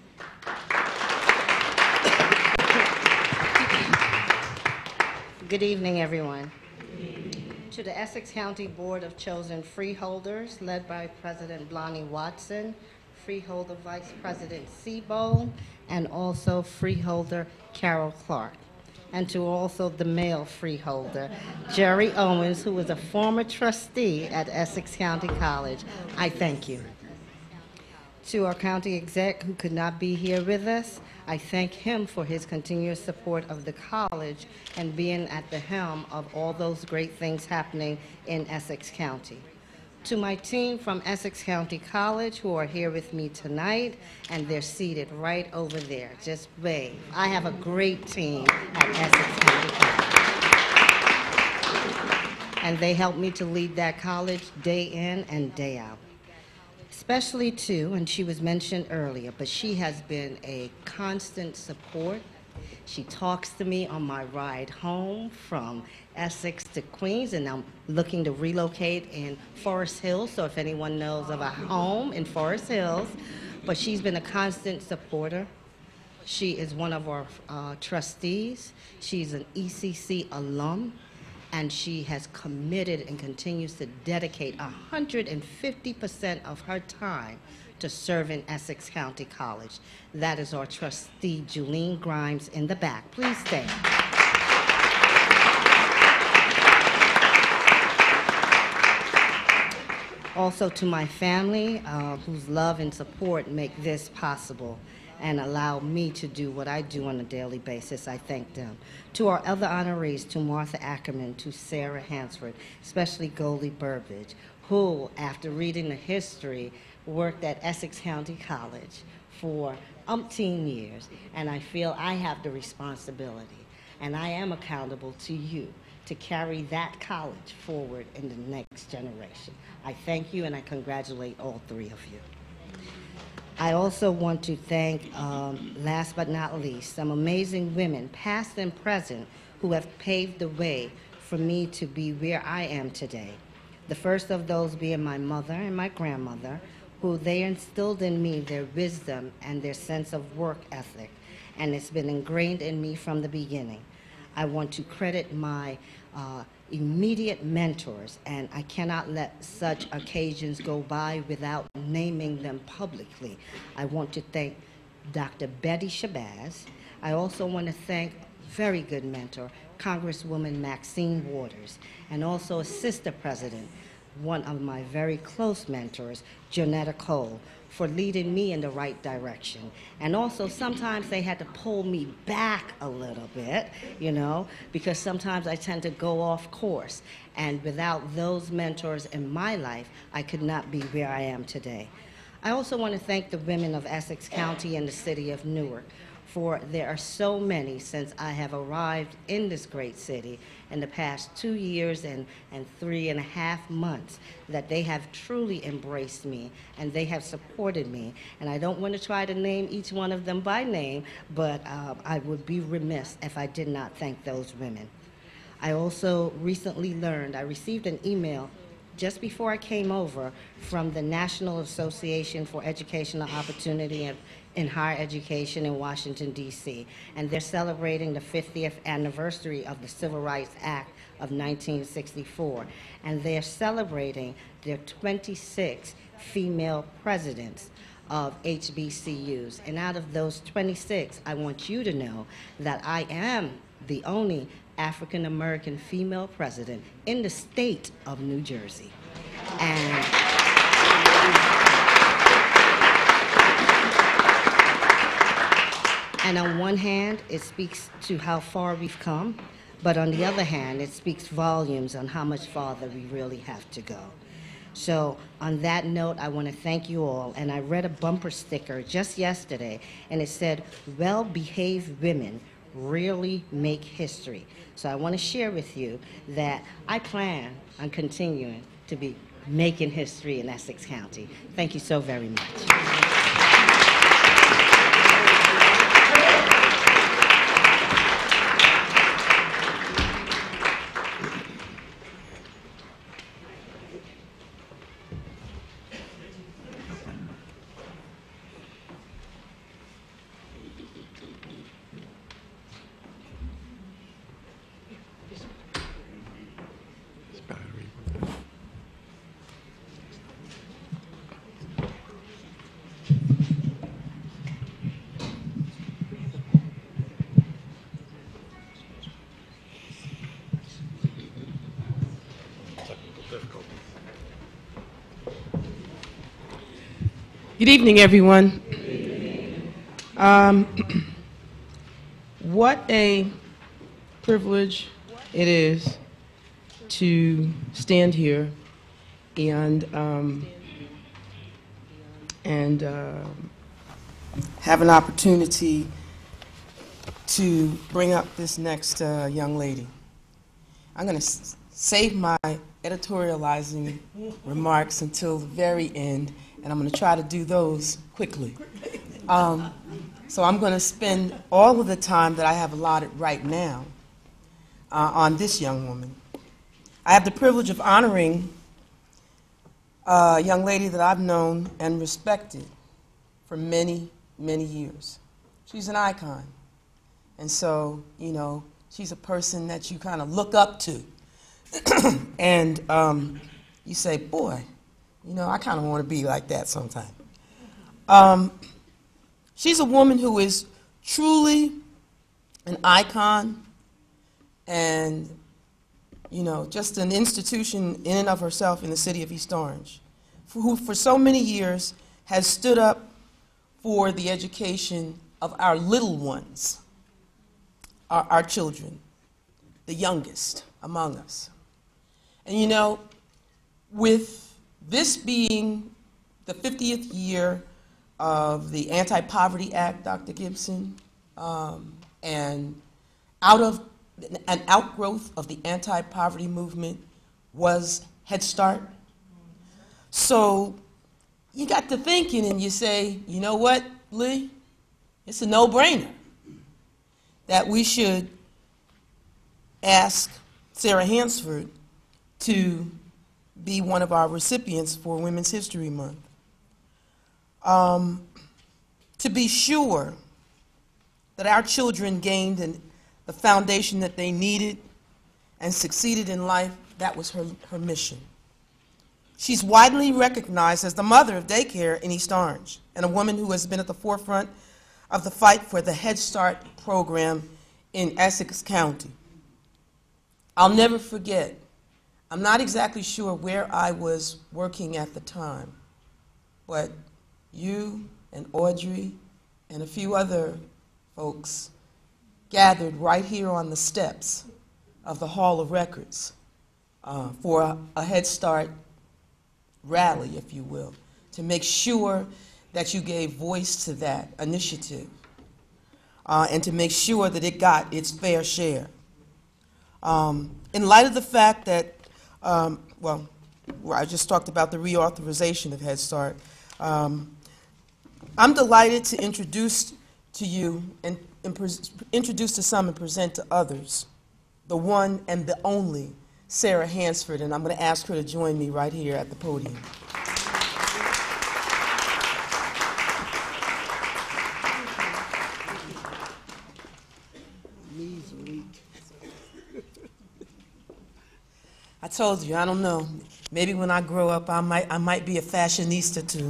[SPEAKER 11] Good evening, everyone. To the Essex County Board of Chosen Freeholders, led by President Blondie Watson, Freeholder Vice President Seabold, and also Freeholder Carol Clark. And to also the male freeholder, Jerry Owens, who was a former trustee at Essex County College. I thank you. To our county exec who could not be here with us, I thank him for his continuous support of the college and being at the helm of all those great things happening in Essex County. To my team from Essex County College who are here with me tonight, and they're seated right over there. Just wave. I have a great team at Essex County College. and they helped me to lead that college day in and day out. Especially too, and she was mentioned earlier, but she has been a constant support. She talks to me on my ride home from Essex to Queens, and I'm looking to relocate in Forest Hills, so if anyone knows of a home in Forest Hills. But she's been a constant supporter. She is one of our uh, trustees. She's an E C C alum, and she has committed and continues to dedicate one hundred fifty percent of her time to serve in Essex County College. That is our trustee, Julene Grimes, in the back. Please stand. Also to my family, uh, whose love and support make this possible and allow me to do what I do on a daily basis, I thank them. To our other honorees, to Martha Ackerman, to Sarah Hansford, especially Goldie Burbidge, who, after reading the history, worked at Essex County College for umpteen years, and I feel I have the responsibility, and I am accountable to you to carry that college forward in the next generation. I thank you, and I congratulate all three of you. I also want to thank, um, last but not least, some amazing women, past and present, who have paved the way for me to be where I am today. The first of those being my mother and my grandmother, who they instilled in me their wisdom and their sense of work ethic, and it's been ingrained in me from the beginning. I want to credit my uh, immediate mentors, and I cannot let such occasions go by without naming them publicly. I want to thank Doctor Betty Shabazz. I also want to thank very good mentor, Congresswoman Maxine Waters, and also a sister president, one of my very close mentors, Jonetta Cole, for leading me in the right direction. And also sometimes they had to pull me back a little bit, you know, because sometimes I tend to go off course. And without those mentors in my life, I could not be where I am today. I also want to thank the women of Essex County and the city of Newark, for there are so many since I have arrived in this great city in the past two years and, and three and a half months that they have truly embraced me and they have supported me. And I don't want to try to name each one of them by name, but uh, I would be remiss if I did not thank those women. I also recently learned, I received an email just before I came over from the National Association for Educational Opportunity and in higher education in Washington, D C, and they're celebrating the fiftieth anniversary of the Civil Rights Act of nineteen sixty-four, and they're celebrating their twenty-six female presidents of H B C Us. And out of those twenty-six, I want you to know that I am the only African American female president in the state of New Jersey. And And on one hand, it speaks to how far we've come, but on the other hand, it speaks volumes on how much farther we really have to go. So on that note, I want to thank you all, and I read a bumper sticker just yesterday, and it said, well-behaved women really make history. So I want to share with you that I plan on continuing to be making history in Essex County. Thank you so very much.
[SPEAKER 12] Good evening, everyone. Um, what a privilege it is to stand here and um, and uh, have an opportunity to bring up this next uh, young lady. I'm going to save my editorializing remarks until the very end, and I'm going to try to do those quickly. Um, so I'm going to spend all of the time that I have allotted right now uh, on this young woman. I have the privilege of honoring a young lady that I've known and respected for many, many years. She's an icon. And so, you know, she's a person that you kind of look up to. And um, you say, boy, you know, I kind of want to be like that sometime. Um, she's a woman who is truly an icon and, you know, just an institution in and of herself in the city of East Orange, who for so many years has stood up for the education of our little ones, our, our children, the youngest among us. And you know, with this being the fiftieth year of the Anti-Poverty Act, Doctor Gibson, um, and out of an outgrowth of the anti-poverty movement was Head Start. So you got to thinking and you say, you know what, Lee? It's a no-brainer that we should ask Sarah Hansford to be one of our recipients for Women's History Month. Um, to be sure that our children gained an, the foundation that they needed and succeeded in life, that was her, her mission. She's widely recognized as the mother of daycare in East Orange and a woman who has been at the forefront of the fight for the Head Start program in Essex County. I'll never forget, I'm not exactly sure where I was working at the time, but you and Audrey and a few other folks gathered right here on the steps of the Hall of Records uh, for a, a Head Start rally, if you will, to make sure that you gave voice to that initiative uh, and to make sure that it got its fair share. Um, in light of the fact that, um, well, I just talked about the reauthorization of Head Start, um, I'm delighted to introduce to you and, and introduce to some and present to others the one and the only Sarah Hansford, and I'm going to ask her to join me right here at the podium. I told you, I don't know. Maybe when I grow up, I might, I might be a fashionista too.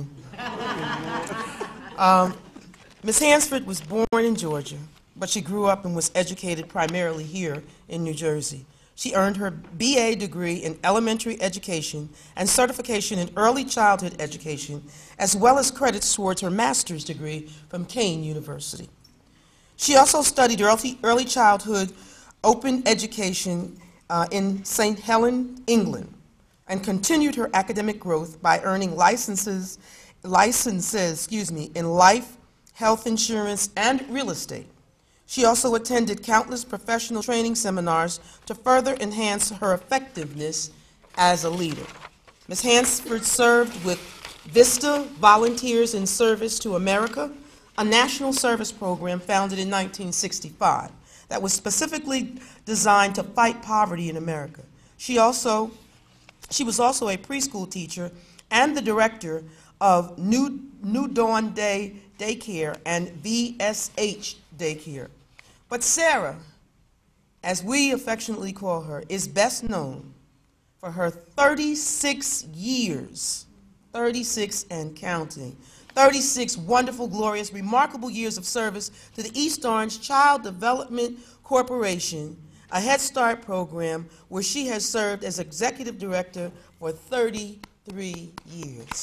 [SPEAKER 12] um, Miz Hansford was born in Georgia, but she grew up and was educated primarily here in New Jersey. She earned her B A degree in elementary education and certification in early childhood education, as well as credits towards her master's degree from Kane University. She also studied early, early childhood open education uh, in Saint Helens, England, and continued her academic growth by earning licenses, licenses excuse me, in life, health insurance, and real estate. She also attended countless professional training seminars to further enhance her effectiveness as a leader. Miz Hansford served with VISTA, Volunteers in Service to America, a national service program founded in nineteen sixty-five that was specifically designed to fight poverty in America. She also, she was also a preschool teacher and the director of New, New Dawn Day Daycare and V S H Daycare. But Sarah, as we affectionately call her, is best known for her thirty-six years, thirty-six and counting, thirty-six wonderful, glorious, remarkable years of service to the East Orange Child Development Corporation, a Head Start program where she has served as executive director for thirty-three years.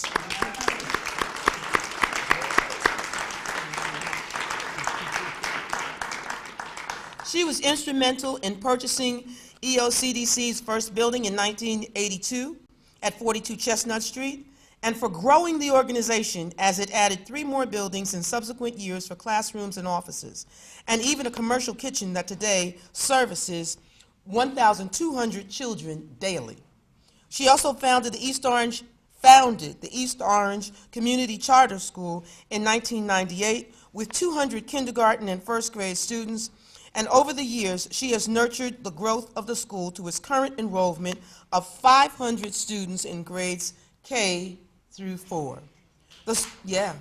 [SPEAKER 12] She was instrumental in purchasing E O C D C's first building in nineteen eighty-two at forty-two Chestnut Street, and for growing the organization as it added three more buildings in subsequent years for classrooms and offices, and even a commercial kitchen that today services one thousand two hundred children daily. She also founded the East Orange, founded the East Orange Community Charter School in nineteen ninety-eight with two hundred kindergarten and first grade students, and over the years, she has nurtured the growth of the school to its current enrollment of five hundred students in grades K through four. The, yeah.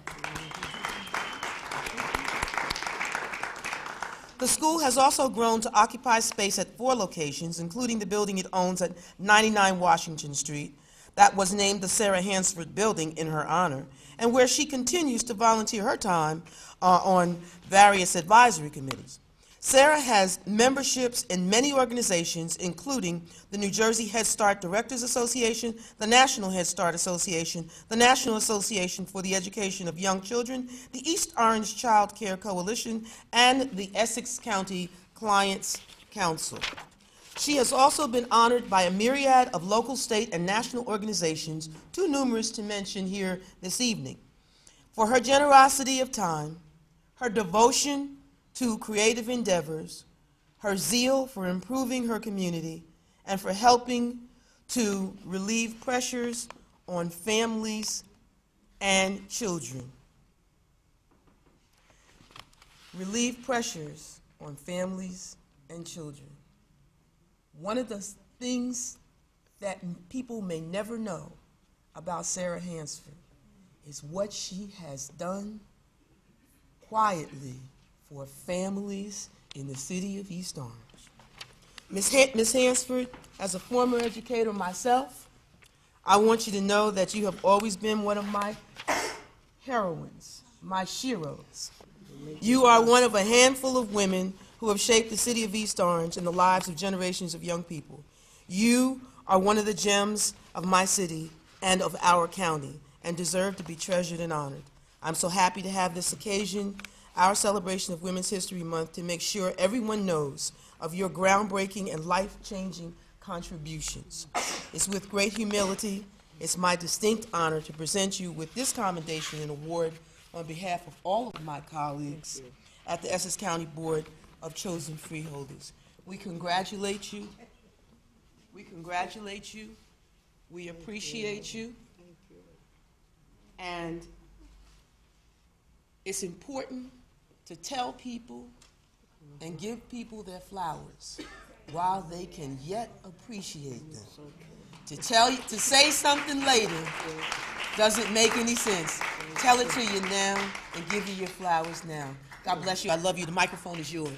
[SPEAKER 12] The school has also grown to occupy space at four locations, including the building it owns at ninety-nine Washington Street, that was named the Sarah Hansford Building in her honor, and where she continues to volunteer her time uh, on various advisory committees. Sarah has memberships in many organizations, including the New Jersey Head Start Directors Association, the National Head Start Association, the National Association for the Education of Young Children, the East Orange Child Care Coalition, and the Essex County Clients Council. She has also been honored by a myriad of local, state, and national organizations, too numerous to mention here this evening, for her generosity of time, her devotion to creative endeavors, her zeal for improving her community, and for helping to relieve pressures on families and children. Relieve pressures on families and children. One of the things that people may never know about Sarah Hansford is what she has done quietly for families in the city of East Orange. Miz Han- Miz Hansford, as a former educator myself, I want you to know that you have always been one of my heroines, my sheroes. You are one of a handful of women who have shaped the city of East Orange and the lives of generations of young people. You are one of the gems of my city and of our county, and deserve to be treasured and honored. I'm so happy to have this occasion, our celebration of Women's History Month, to make sure everyone knows of your groundbreaking and life-changing contributions. It's with great humility, it's my distinct honor to present you with this commendation and award on behalf of all of my colleagues at the Essex County Board of Chosen Freeholders. We congratulate you. We congratulate you. We appreciate you. And it's important to tell people and give people their flowers while they can yet appreciate them. To tell you, to say something later doesn't make any sense. Tell it to you now and give you your flowers now. God bless you. I love you. The microphone is yours.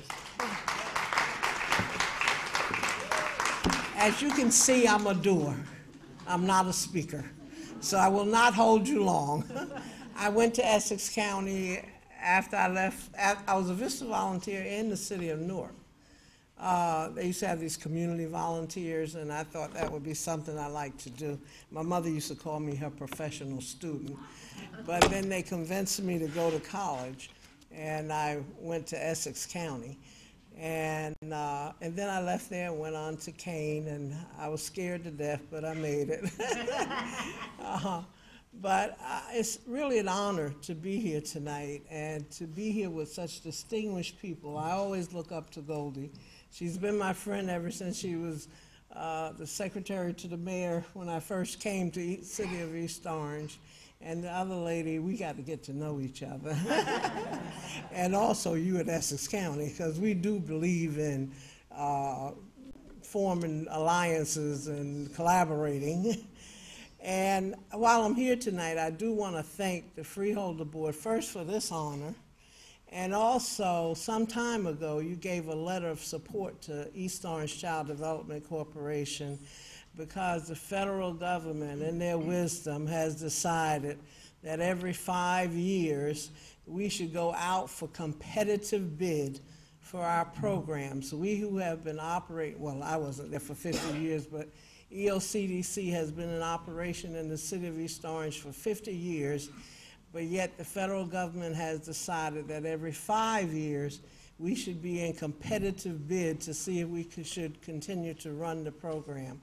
[SPEAKER 13] As you can see, I'm a doer. I'm not a speaker. So I will not hold you long. I went to Essex County after I left. I was a VISTA volunteer in the city of Newark. Uh, they used to have these community volunteers, and I thought that would be something I liked to do. My mother used to call me her professional student. But then they convinced me to go to college, and I went to Essex County. And, uh, and then I left there and went on to Kane, and I was scared to death, but I made it. uh, but uh, it's really an honor to be here tonight and to be here with such distinguished people. I always look up to Goldie. She's been my friend ever since she was uh, the secretary to the mayor when I first came to the city of East Orange. And the other lady, we got to get to know each other. And also you at Essex County, because we do believe in uh, forming alliances and collaborating. And while I'm here tonight, I do want to thank the Freeholder Board first for this honor. And also, some time ago, you gave a letter of support to East Orange Child Development Corporation because the federal government, in their wisdom, has decided that every five years we should go out for competitive bid for our programs. We who have been operating, well, I wasn't there for fifty years, but E O C D C has been in operation in the city of East Orange for fifty years, but yet the federal government has decided that every five years we should be in competitive bid to see if we could, should continue to run the program.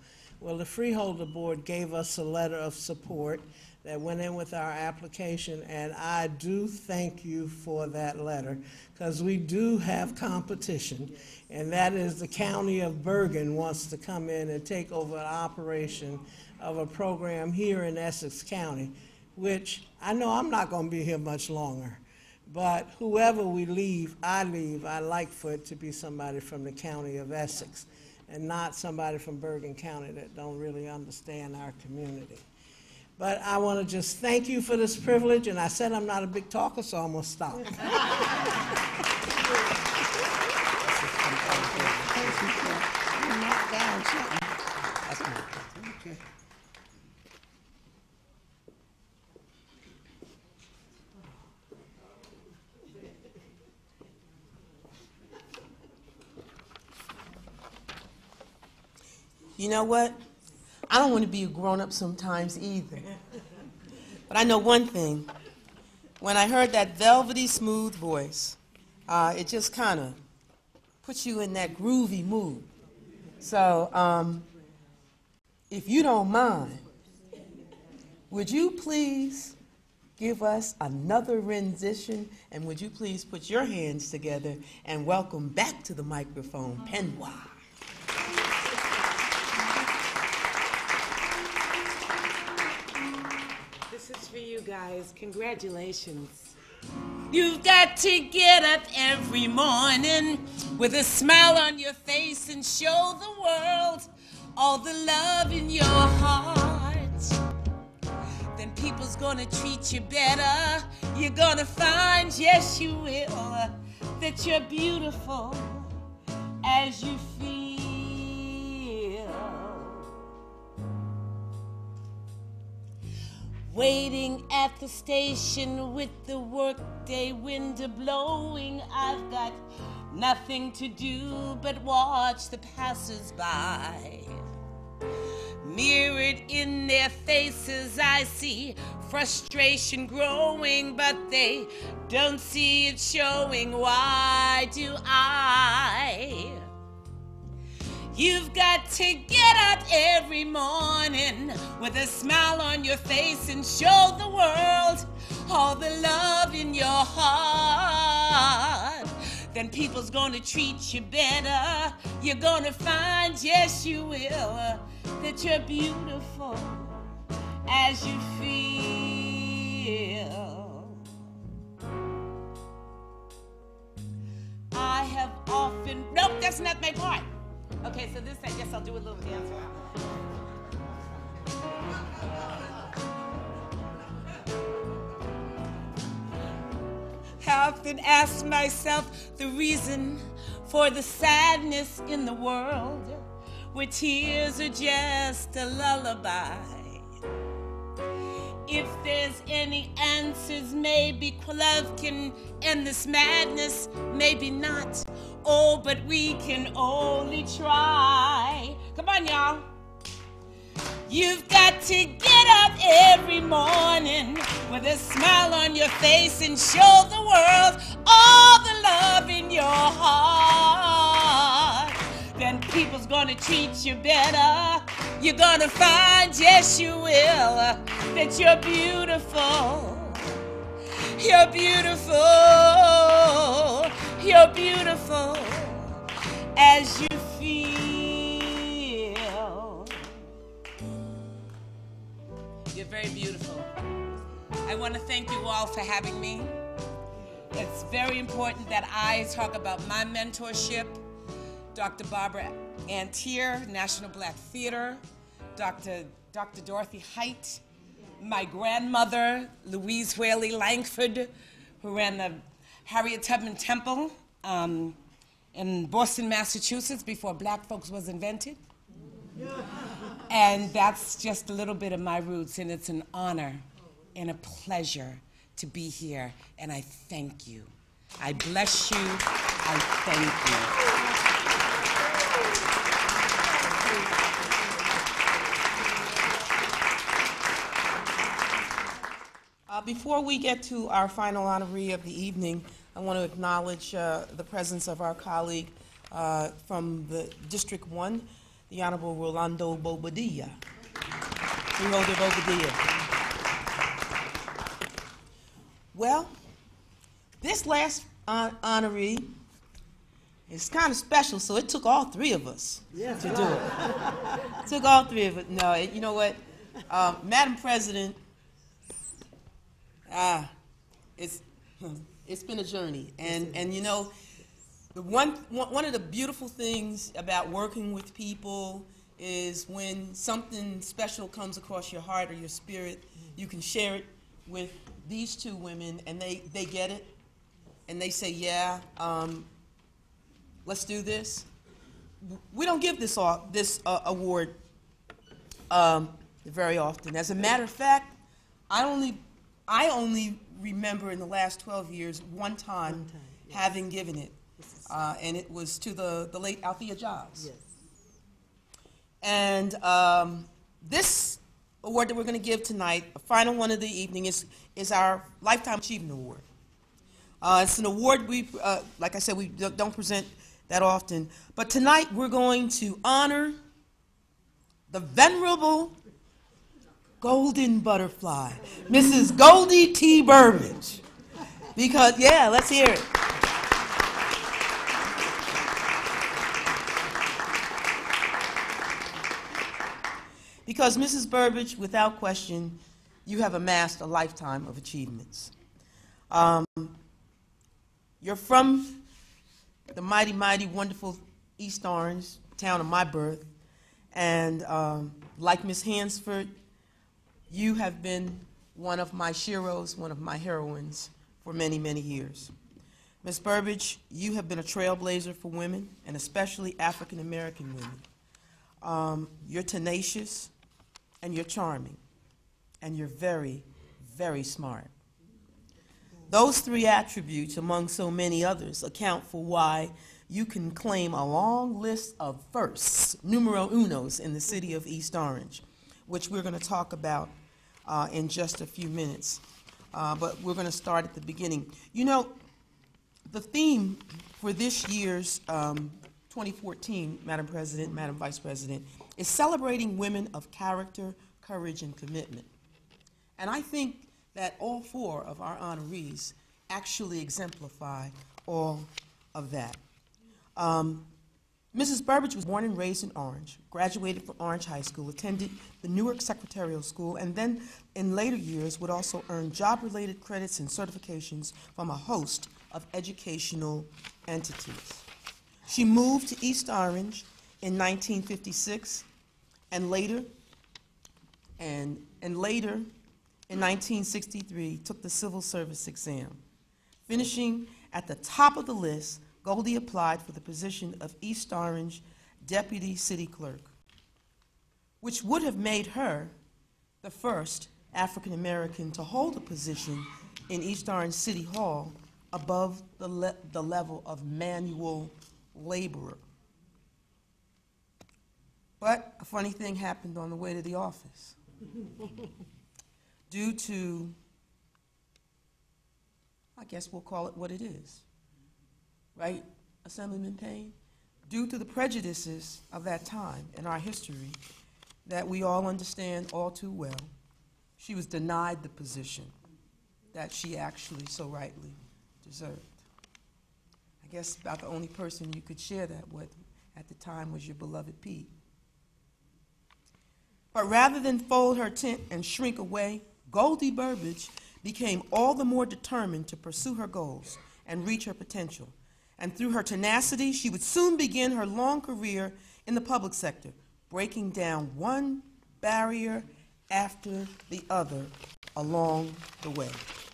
[SPEAKER 13] Well, the Freeholder Board gave us a letter of support that went in with our application, and I do thank you for that letter, because we do have competition, and that is the County of Bergen wants to come in and take over an operation of a program here in Essex County, which I know I'm not going to be here much longer. But whoever we leave, I leave, I like for it to be somebody from the County of Essex and not somebody from Bergen County that don't really understand our community. But I want to just thank you for this privilege, and I said I'm not a big talker, so I'm going to stop. Okay.
[SPEAKER 12] You know what? I don't want to be a grown-up sometimes either. But I know one thing. When I heard that velvety smooth voice, uh, it just kind of puts you in that groovy mood. So um, if you don't mind, would you please give us another rendition, and would you please put your hands together and welcome back to the microphone, Penwa.
[SPEAKER 9] This is for you guys. Congratulations. You've got to get up every morning with a smile on your face and show the world all the love in your heart. Then people's gonna treat you better. You're gonna find, yes you will, that you're beautiful as you feel. Waiting at the station with the workday wind blowing, I've got nothing to do but watch the passers-by. Mirrored in their faces, I see frustration growing, but they don't see it showing. Why do I? You've got to get up every morning with a smile on your face and show the world all the love in your heart. Then people's gonna treat you better. You're gonna find, yes you will, that you're beautiful as you feel. I have often, nope, that's not my part. Okay, so this, I guess I'll do a little dance around. I often ask myself the reason for the sadness in the world, where tears are just a lullaby. If there's any answers, maybe love can end this madness, maybe not. Oh, but we can only try. Come on, y'all. You've got to get up every morning with a smile on your face and show the world all the love in your heart. Then people's gonna treat you better. You're gonna find, yes you will, that you're beautiful. You're beautiful. You're beautiful as you feel. You're very beautiful. I want to thank you all for having me. It's very important that I talk about my mentorship. Doctor Barbara Antier, National Black Theater, Doctor Doctor Dorothy Height, my grandmother, Louise Whaley Langford, who ran the Harriet Tubman Temple um, in Boston, Massachusetts, before black folks was invented. And that's just a little bit of my roots, and it's an honor and a pleasure to be here, and I thank you. I bless you. I thank you.
[SPEAKER 12] Uh, before we get to our final honoree of the evening, I want to acknowledge uh, the presence of our colleague uh, from the District one, the Honorable Rolando Bobadilla. Freeholder Bobadilla. Well, this last hon honoree is kind of special, so it took all three of us
[SPEAKER 1] Yes,
[SPEAKER 12] to
[SPEAKER 1] right.
[SPEAKER 12] do it. It took all three of us. No, it, you know what? Um, Madam President, ah, it's, it's been a journey. And, and you know, the one, one of the beautiful things about working with people is when something special comes across your heart or your spirit, you can share it with these two women, and they, they get it, and they say, yeah, um, let's do this. We don't give this, uh, this uh, award um, very often. As a matter of fact, I only, I only remember in the last twelve years one time, one time yes. having given it, uh, and it was to the, the late Althea Giles. Yes. And um, this award that we're going to give tonight, the final one of the evening, is, is our Lifetime Achievement Award. Uh, it's an award we, uh, like I said, we don't present that often. But tonight we're going to honor the venerable golden butterfly, Missus Goldie T. Burbage. Because, yeah, let's hear it. Because, Missus Burbage, without question, you have amassed a lifetime of achievements. Um, you're from the mighty, mighty, wonderful East Orange, town of my birth, and um, like Miss Hansford, you have been one of my sheroes, one of my heroines for many, many years. Miss Burbage, you have been a trailblazer for women, and especially African-American women. Um, you're tenacious, and you're charming, and you're very, very smart. Those three attributes, among so many others, account for why you can claim a long list of firsts, numero unos, in the city of East Orange, which we're going to talk about uh, in just a few minutes. Uh, but we're going to start at the beginning. You know, the theme for this year's um, twenty fourteen, Madam President, Madam Vice President, is celebrating women of character, courage, and commitment. And I think that all four of our honorees actually exemplify all of that. Um, Missus Burbage was born and raised in Orange, graduated from Orange High School, attended the Newark Secretarial School, and then in later years would also earn job-related credits and certifications from a host of educational entities. She moved to East Orange in nineteen fifty-six, and later, and, and later, in nineteen sixty-three, took the civil service exam. Finishing at the top of the list, Goldie applied for the position of East Orange Deputy City Clerk, which would have made her the first African American to hold a position in East Orange City Hall above the, le the level of manual laborer. But a funny thing happened on the way to the office. Due to, I guess we'll call it what it is, right, Assemblyman Payne? Due to the prejudices of that time in our history that we all understand all too well, she was denied the position that she actually so rightly deserved. I guess about the only person you could share that with at the time was your beloved Pete. But rather than fold her tent and shrink away, Goldie Burbage became all the more determined to pursue her goals and reach her potential. And through her tenacity, she would soon begin her long career in the public sector, breaking down one barrier after the other along the way.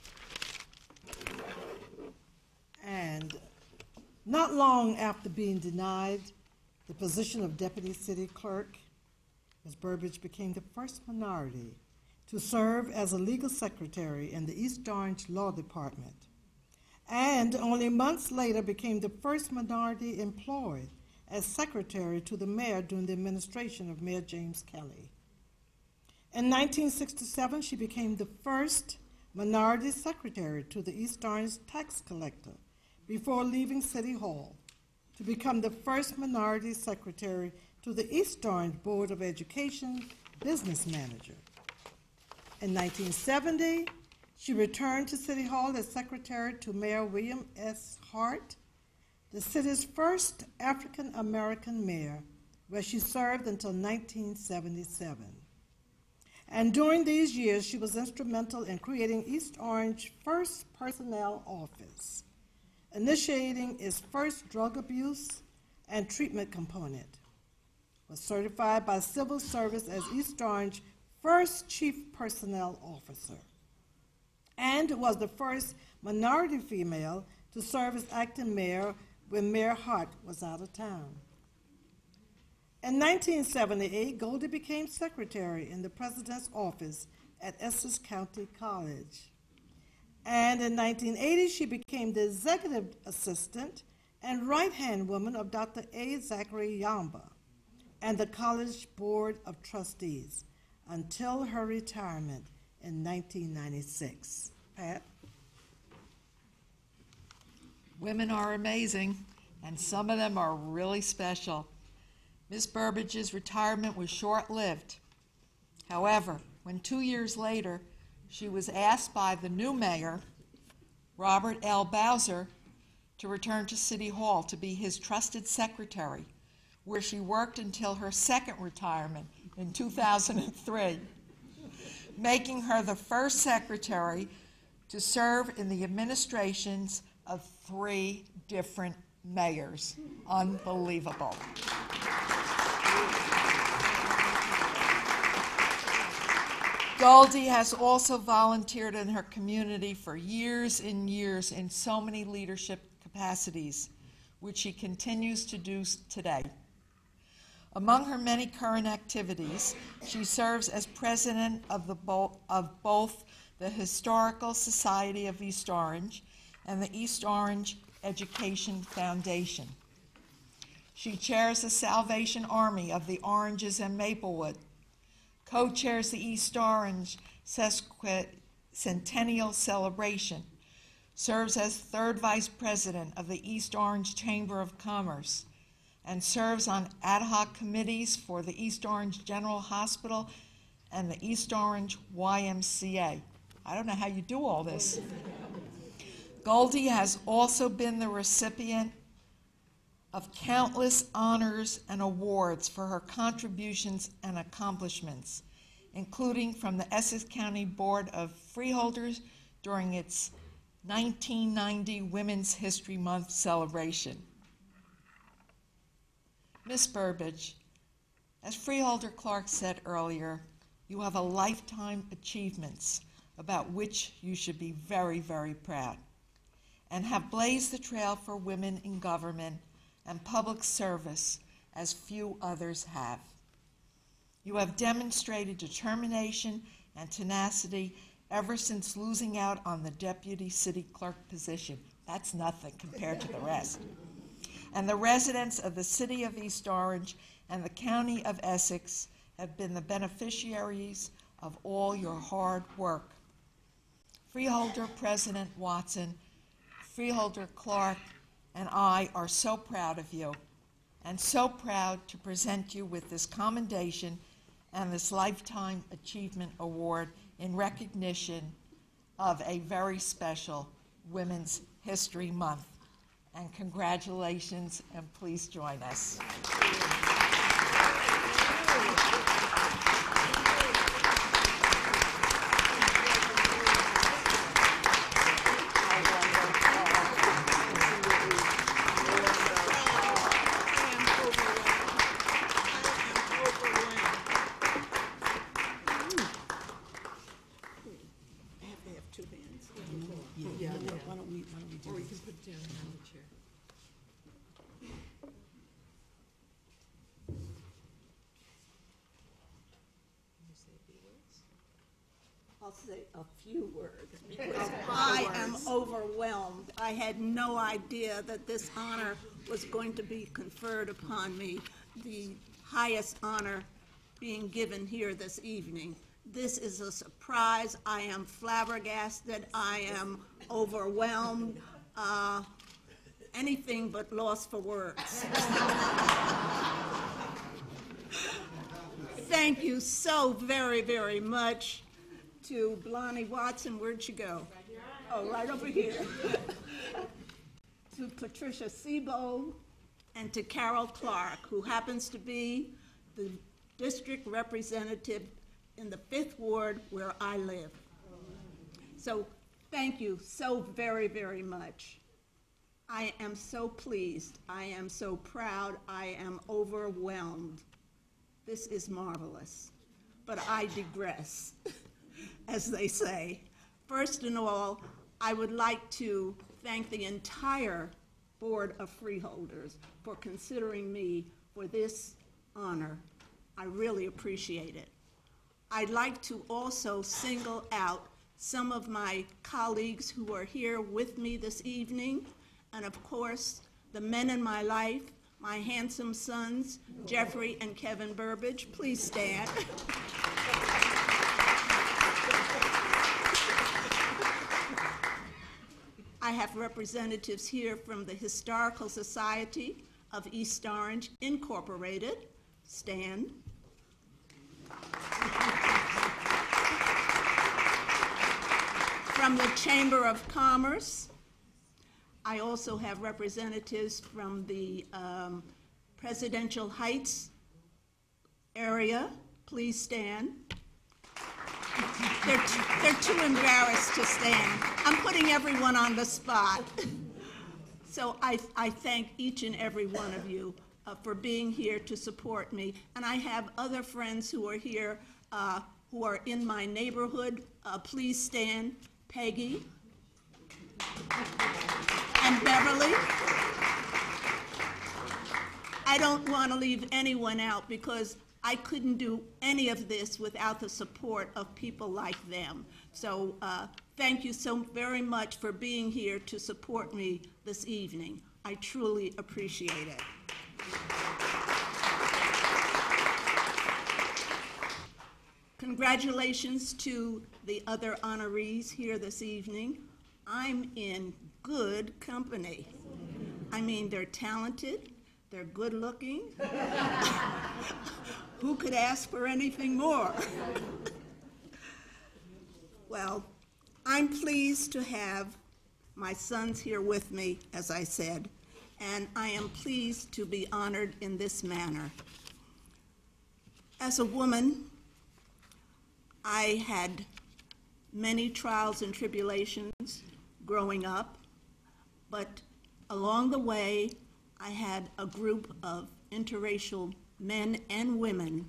[SPEAKER 1] And not long after being denied the position of Deputy City Clerk, Miz Burbage became the first minority to serve as a legal secretary in the East Orange Law Department, and only months later became the first minority employed as secretary to the mayor during the administration of Mayor James Kelly. In nineteen sixty-seven, she became the first minority secretary to the East Orange tax collector before leaving City Hall to become the first minority secretary to the East Orange Board of Education business manager. In nineteen seventy, she returned to City Hall as secretary to Mayor William S. Hart, the city's first African-American mayor, where she served until nineteen seventy-seven. And during these years, she was instrumental in creating East Orange's first personnel office, initiating its first drug abuse and treatment component, was certified by Civil Service as East Orange's first chief personnel officer, and was the first minority female to serve as acting mayor when Mayor Hart was out of town. In nineteen seventy-eight, Goldie became secretary in the president's office at Essex County College. And in nineteen eighty, she became the executive assistant and right-hand woman of Doctor A. Zachary Yamba and the College Board of Trustees until her retirement in nineteen ninety-six. Pat?
[SPEAKER 7] Women are amazing, and some of them are really special. Miz Burbage's retirement was short-lived. However, when two years later, she was asked by the new mayor, Robert L. Bowser, to return to City Hall to be his trusted secretary, where she worked until her second retirement in two thousand three, making her the first secretary to serve in the administrations of three different mayors. Unbelievable. Goldie has also volunteered in her community for years and years in so many leadership capacities, which she continues to do today. Among her many current activities, she serves as president of, the bo- of both the Historical Society of East Orange and the East Orange Education Foundation. She chairs the Salvation Army of the Oranges and Maplewood, co-chairs the East Orange Sesquicentennial Celebration, serves as third vice president of the East Orange Chamber of Commerce, and serves on ad hoc committees for the East Orange General Hospital and the East Orange Y M C A. I don't know how you do all this. Goldie has also been the recipient of countless honors and awards for her contributions and accomplishments, including from the Essex County Board of Freeholders during its nineteen ninety Women's History Month celebration. Miz Burbage, as Freeholder Clark said earlier, you have a lifetime achievements about which you should be very, very proud, and have blazed the trail for women in government and public service as few others have. You have demonstrated determination and tenacity ever since losing out on the deputy city clerk position. That's nothing compared to the rest. And the residents of the city of East Orange and the county of Essex have been the beneficiaries of all your hard work. Freeholder President Watson, Freeholder Clark, and I are so proud of you, and so proud to present you with this commendation and this Lifetime Achievement Award in recognition of a very special Women's History Month. And congratulations, and please join us.
[SPEAKER 14] I'll say a few words because I am overwhelmed. I had no idea that this honor was going to be conferred upon me, the highest honor being given here this evening. This is a surprise. I am flabbergasted. I am overwhelmed. Uh, anything but lost for words. thank you so very, very much to Blonnie Watson. Where'd she go? Oh, right over here. To Patricia Sebo and to Carol Clark, who happens to be the district representative in the fifth ward where I live. So thank you so very, very much. I am so pleased. I am so proud. I am overwhelmed. This is marvelous. But I digress, as they say. First and all, I would like to thank the entire Board of Freeholders for considering me for this honor. I really appreciate it. I'd like to also single out some of my colleagues who are here with me this evening, and of course, the men in my life, my handsome sons, Jeffrey and Kevin Burbage. Please stand. I have representatives here from the Historical Society of East Orange, Incorporated. Stand. From the Chamber of Commerce, I also have representatives from the um, Presidential Heights area. Please stand. They're, t they're too embarrassed to stand. I'm putting everyone on the spot. So I, I thank each and every one of you uh, for being here to support me. And I have other friends who are here uh, who are in my neighborhood. Uh, please stand. Peggy and Beverly. I don't want to leave anyone out because I couldn't do any of this without the support of people like them. So uh, thank you so very much for being here to support me this evening. I truly appreciate it. Congratulations to the other honorees here this evening. I'm in good company. I mean, they're talented, they're good looking. Who could ask for anything more? Well, I'm pleased to have my sons here with me, as I said, and I am pleased to be honored in this manner. As a woman, I had many trials and tribulations growing up, but along the way, I had a group of interracial men and women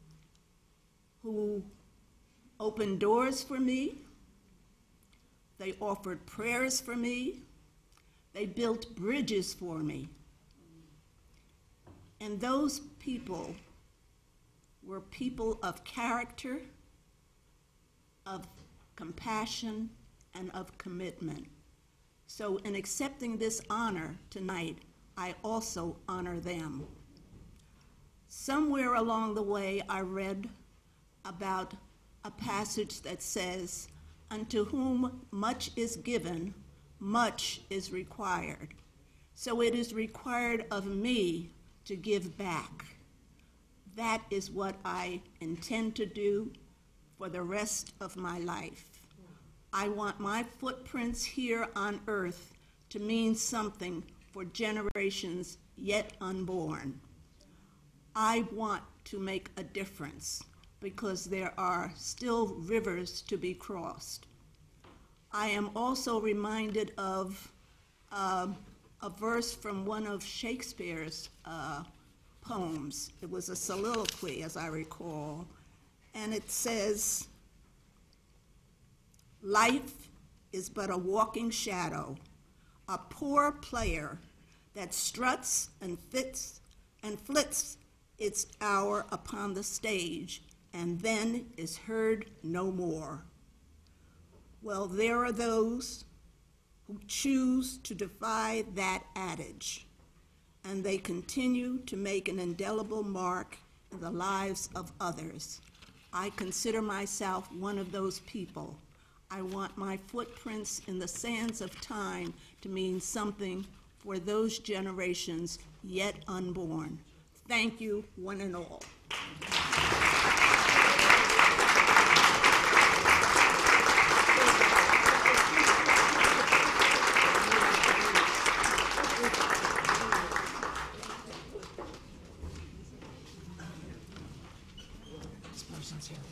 [SPEAKER 14] who opened doors for me. They offered prayers for me. They built bridges for me. And those people were people of character, of compassion, and of commitment. So in accepting this honor tonight, I also honor them. Somewhere along the way, I read about a passage that says, "Unto whom much is given, much is required." So it is required of me to give back. That is what I intend to do for the rest of my life. I want my footprints here on earth to mean something for generations yet unborn. I want to make a difference because there are still rivers to be crossed. I am also reminded of uh, a verse from one of Shakespeare's uh, poems. It was a soliloquy, as I recall, and it says, "Life is but a walking shadow, a poor player that struts and fits and flits its hour upon the stage, and then is heard no more." Well, there are those who choose to defy that adage, and they continue to make an indelible mark in the lives of others. I consider myself one of those people. I want my footprints in the sands of time to mean something for those generations yet unborn. Thank you, one and all.
[SPEAKER 12] person's here.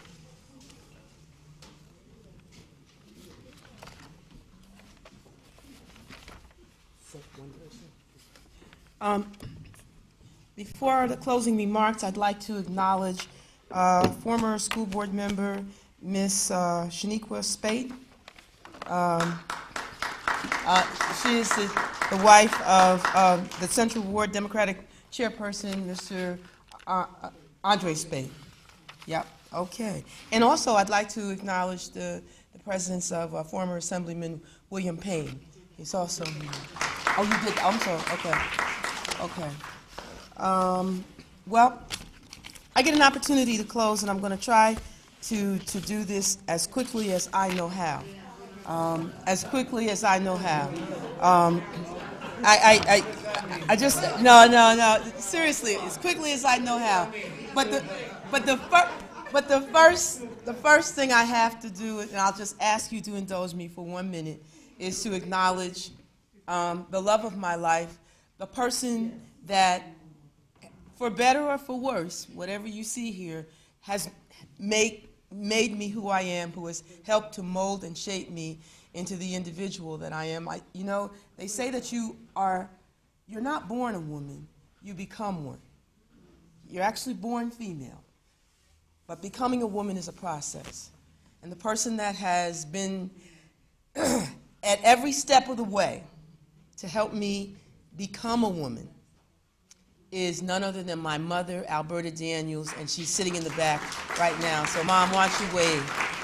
[SPEAKER 12] Um, before the closing remarks, I'd like to acknowledge uh, former school board member Miss Uh, Shaniqua Spate. Um, uh, she is the, the wife of uh, the Central Ward Democratic Chairperson, Mister Uh, uh, Andre Spate. Yep, okay. And also, I'd like to acknowledge the, the presence of uh, former Assemblyman William Payne. He's also here. Oh, you did? I'm sorry. Okay. Okay. Um, well, I get an opportunity to close, and I'm going to try to, to do this as quickly as I know how. Um, as quickly as I know how. Um, I, I, I, I just, no, no, no, seriously, as quickly as I know how. But the, but the, fir but the first, the first thing I have to do, and I'll just ask you to indulge me for one minute, is to acknowledge um, the love of my life, the person that, for better or for worse, whatever you see here, has made, made me who I am, who has helped to mold and shape me into the individual that I am. I, you know, they say that you are, you're not born a woman, you become one. You're actually born female, but becoming a woman is a process. And the person that has been at every step of the way to help me become a woman is none other than my mother, Alberta Daniels, and she's sitting in the back right now. So, Mom, why don't you wave?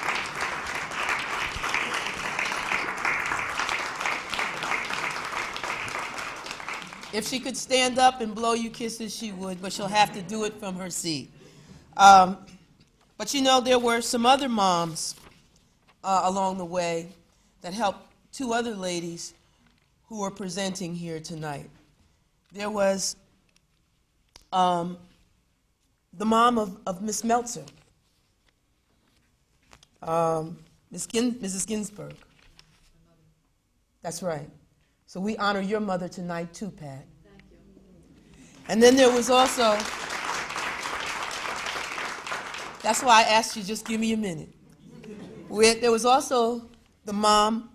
[SPEAKER 12] If she could stand up and blow you kisses, she would, but she'll have to do it from her seat. Um, but you know, there were some other moms uh, along the way that helped two other ladies who are presenting here tonight. There was um, the mom of, of Miss Meltzer, um, Miss Gin Missus Ginsburg. That's right. So we honor your mother tonight too, Pat. Thank you. And then there was also, that's why I asked you, just give me a minute. Where there was also the mom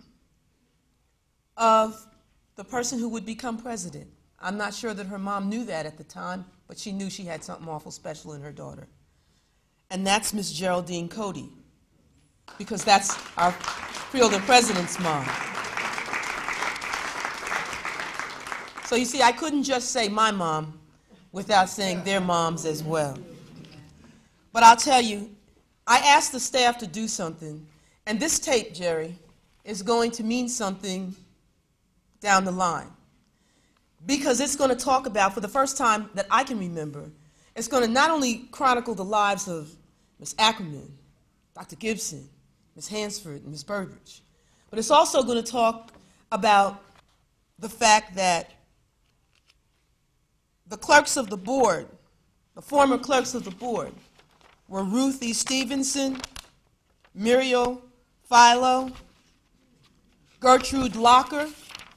[SPEAKER 12] of the person who would become president. I'm not sure that her mom knew that at the time, but she knew she had something awful special in her daughter. And that's Miss Geraldine Cody, because that's our Freeholder president's mom. So you see, I couldn't just say my mom without saying their moms as well. But I'll tell you, I asked the staff to do something, and this tape, Jerry, is going to mean something down the line. Because it's going to talk about, for the first time that I can remember, it's going to not only chronicle the lives of Miss Ackerman, Doctor Gibson, Miss Hansford, and Miss Burbridge, but it's also going to talk about the fact that the clerks of the board, the former clerks of the board, were Ruth E. Stevenson, Muriel Philo, Gertrude Locker,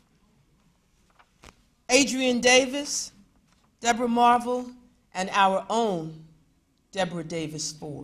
[SPEAKER 12] Adrian Davis, Deborah Marvel, and our own Deborah Davis Ford.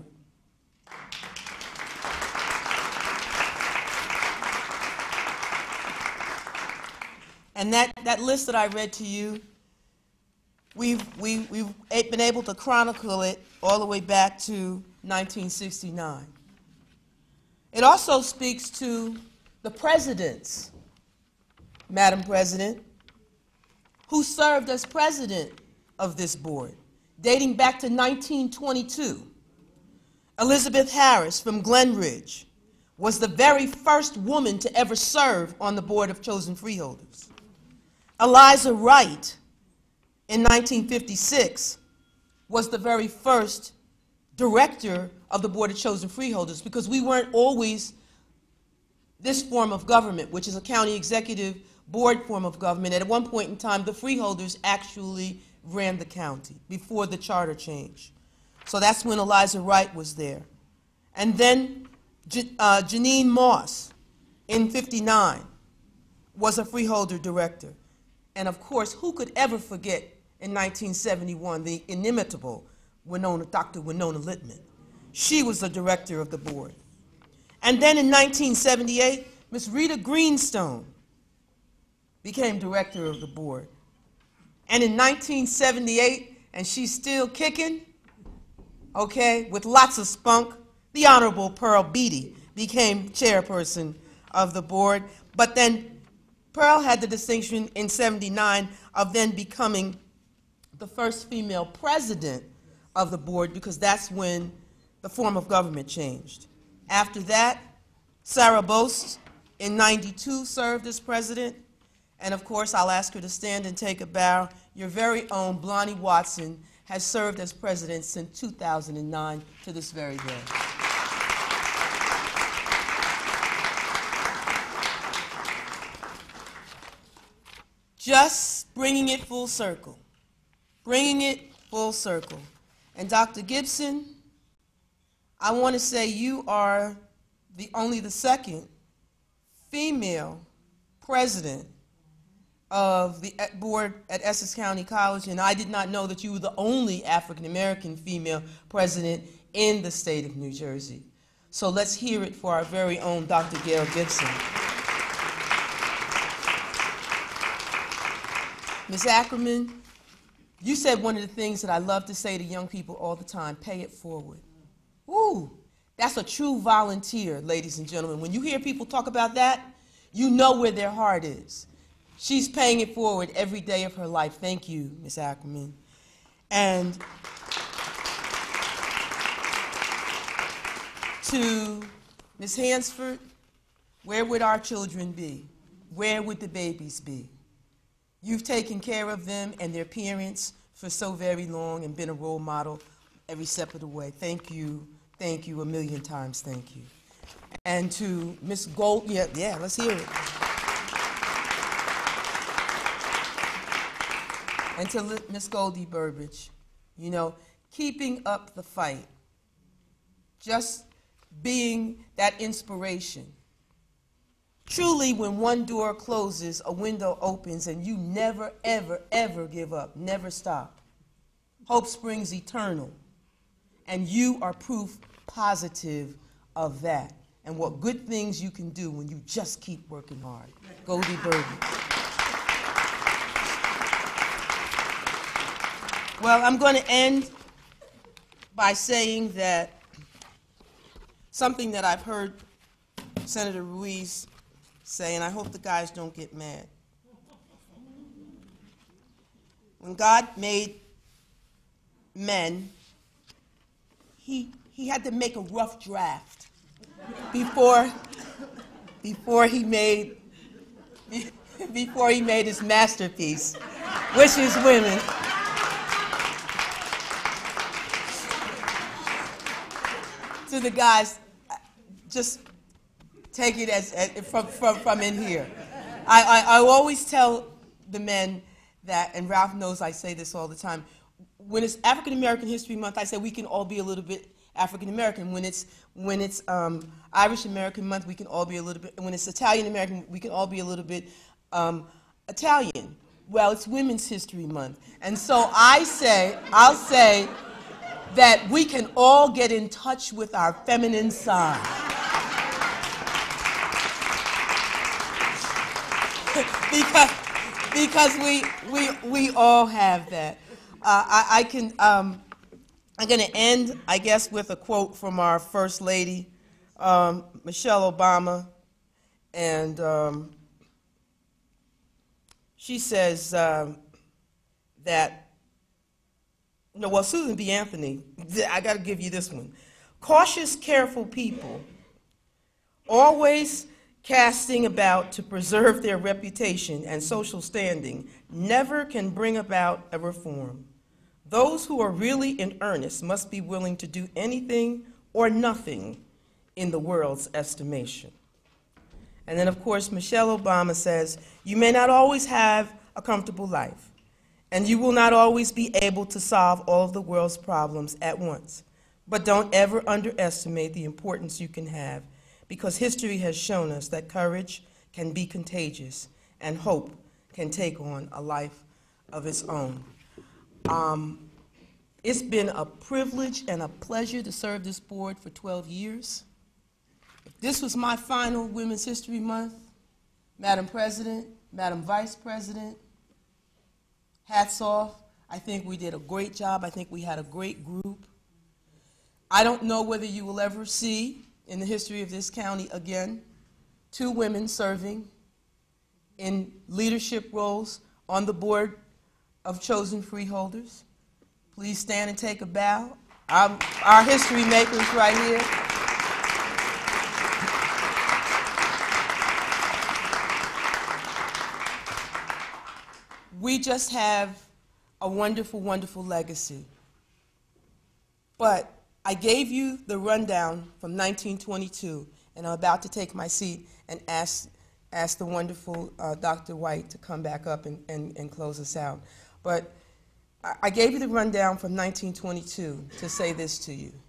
[SPEAKER 12] And that, that list that I read to you, we've, we, we've been able to chronicle it all the way back to nineteen sixty-nine. It also speaks to the presidents, Madam President, who served as president of this board, dating back to nineteen twenty-two. Elizabeth Harris from Glen Ridge was the very first woman to ever serve on the Board of Chosen Freeholders. Eliza Wright, in nineteen fifty-six, was the very first director of the Board of Chosen Freeholders, because we weren't always this form of government, which is a county executive board form of government. At one point in time, the freeholders actually ran the county before the charter change. So that's when Eliza Wright was there. And then uh, Janine Moss, in fifty-nine, was a freeholder director. And of course, who could ever forget in nineteen seventy-one the inimitable Winona, Doctor Winona Littman, She was the director of the board. And then in nineteen seventy-eight, Miss Rita Greenstone became director of the board. And in nineteen seventy-eight, and she's still kicking, okay, with lots of spunk, the Honorable Pearl Beatty became chairperson of the board. But then Pearl had the distinction in seventy-nine of then becoming the first female president of the board, because that's when the form of government changed. After that, Sarah Boast in ninety-two served as president. And of course, I'll ask her to stand and take a bow. Your very own Blonnie Watson has served as president since two thousand nine to this very day. Just bringing it full circle, bringing it full circle. And Doctor Gibson, I want to say you are the only the second female president of the board at Essex County College, and I did not know that you were the only African-American female president in the state of New Jersey. So let's hear it for our very own Doctor Gail Gibson. Miz Ackerman, you said one of the things that I love to say to young people all the time, pay it forward. Ooh, that's a true volunteer, ladies and gentlemen. When you hear people talk about that, you know where their heart is. She's paying it forward every day of her life. Thank you, Miz Ackerman. And to Miz Hansford, where would our children be? Where would the babies be? You've taken care of them and their parents for so very long and been a role model every step of the way. Thank you, thank you a million times, thank you. And to Miss Gold, yeah, yeah, let's hear it. And to Miss Goldie Burbage, you know, keeping up the fight, just being that inspiration. Truly, when one door closes, a window opens, and you never, ever, ever give up, never stop. Hope springs eternal, and you are proof positive of that, and what good things you can do when you just keep working hard. Goldie Burbage. Well, I'm going to end by saying that something that I've heard Senator Ruiz say, and I hope the guys don't get mad. When God made men, he, he had to make a rough draft before, before, he made, before he made his masterpiece, which is women. To the guys, just take it as, as from, from, from in here. I, I, I always tell the men that, and Ralph knows I say this all the time, when it's African American History Month, I say we can all be a little bit African American. When it's, when it's um, Irish American Month, we can all be a little bit, and when it's Italian American, we can all be a little bit um, Italian. Well, it's Women's History Month. And so I say, I'll say that we can all get in touch with our feminine side. because because we, we, we all have that. Uh, I, I can, um, I'm going to end, I guess, with a quote from our First Lady, um, Michelle Obama. And um, she says um, that, no, well, Susan B. Anthony, I got to give you this one. Cautious, careful people, always casting about to preserve their reputation and social standing, never can bring about a reform. Those who are really in earnest must be willing to do anything or nothing in the world's estimation. And then, of course, Michelle Obama says, you may not always have a comfortable life, and you will not always be able to solve all of the world's problems at once. But don't ever underestimate the importance you can have, because history has shown us that courage can be contagious and hope can take on a life of its own. Um, It's been a privilege and a pleasure to serve this board for twelve years. If this was my final Women's History Month, Madam President, Madam Vice President, hats off. I think we did a great job. I think we had a great group. I don't know whether you will ever see in the history of this county again two women serving in leadership roles on the board of chosen freeholders. Please stand and take a bow. Our, our history makers right here. We just have a wonderful, wonderful legacy. But I gave you the rundown from nineteen twenty-two, and I'm about to take my seat and ask, ask the wonderful uh, Doctor White to come back up and, and, and close us out. But I, I gave you the rundown from nineteen twenty-two to say this to you.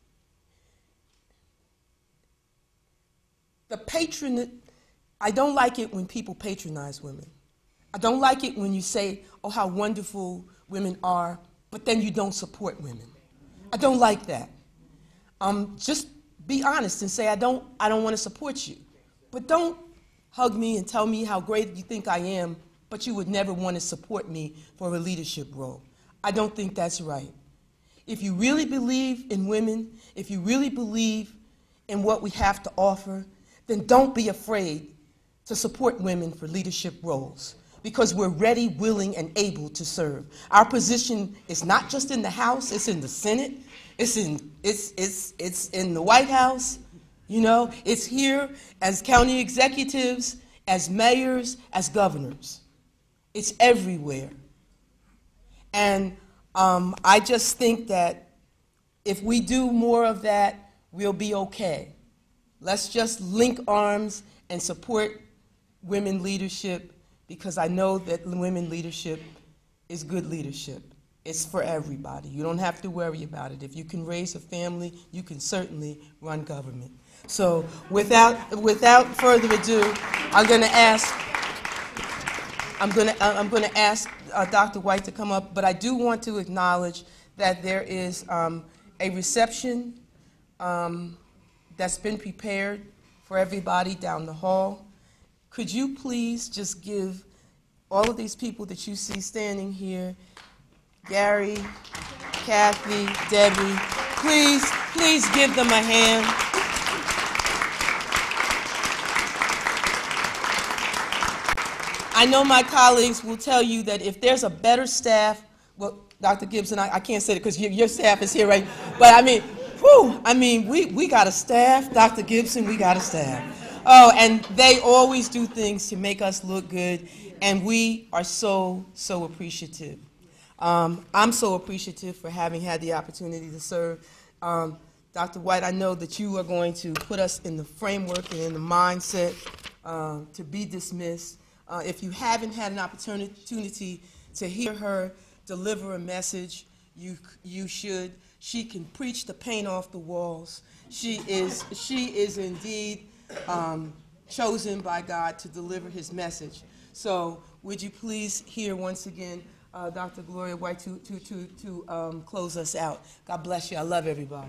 [SPEAKER 12] The patron, I don't like it when people patronize women. I don't like it when you say, oh, how wonderful women are, but then you don't support women. I don't like that. Um, just be honest and say, I don't, I don't want to support you. But don't hug me and tell me how great you think I am, but you would never want to support me for a leadership role. I don't think that's right. If you really believe in women, if you really believe in what we have to offer, then don't be afraid to support women for leadership roles, because we're ready, willing, and able to serve. Our position is not just in the House, it's in the Senate, it's in, it's, it's, it's in the White House, you know, it's here as county executives, as mayors, as governors. It's everywhere. And um, I just think that if we do more of that, we'll be okay. Let's just link arms and support women leadership, because I know that women leadership is good leadership. It's for everybody. You don't have to worry about it. If you can raise a family, you can certainly run government. So without, without further ado, I'm going to ask, I'm going to, I'm going to ask uh, Doctor White to come up, but I do want to acknowledge that there is um, a reception um, that's been prepared for everybody down the hall. Could you please just give all of these people that you see standing here, Gary, Kathy, Debbie, please, please give them a hand. I know my colleagues will tell you that if there's a better staff, well, Doctor Gibson, I, I can't say it because your, your staff is here, right? But I mean, whew, I mean, we, we got a staff, Doctor Gibson, we got a staff. Oh, and they always do things to make us look good, and we are so, so appreciative. Um, I'm so appreciative for having had the opportunity to serve. Um, Doctor White, I know that you are going to put us in the framework and in the mindset uh, to be dismissed. Uh, if you haven't had an opportunity to hear her deliver a message, you, you should. She can preach the paint off the walls. She is, she is indeed Um, chosen by God to deliver his message. So would you please hear once again uh, Doctor Gloria White to, to, to, to um, close us out. God bless you. I love everybody.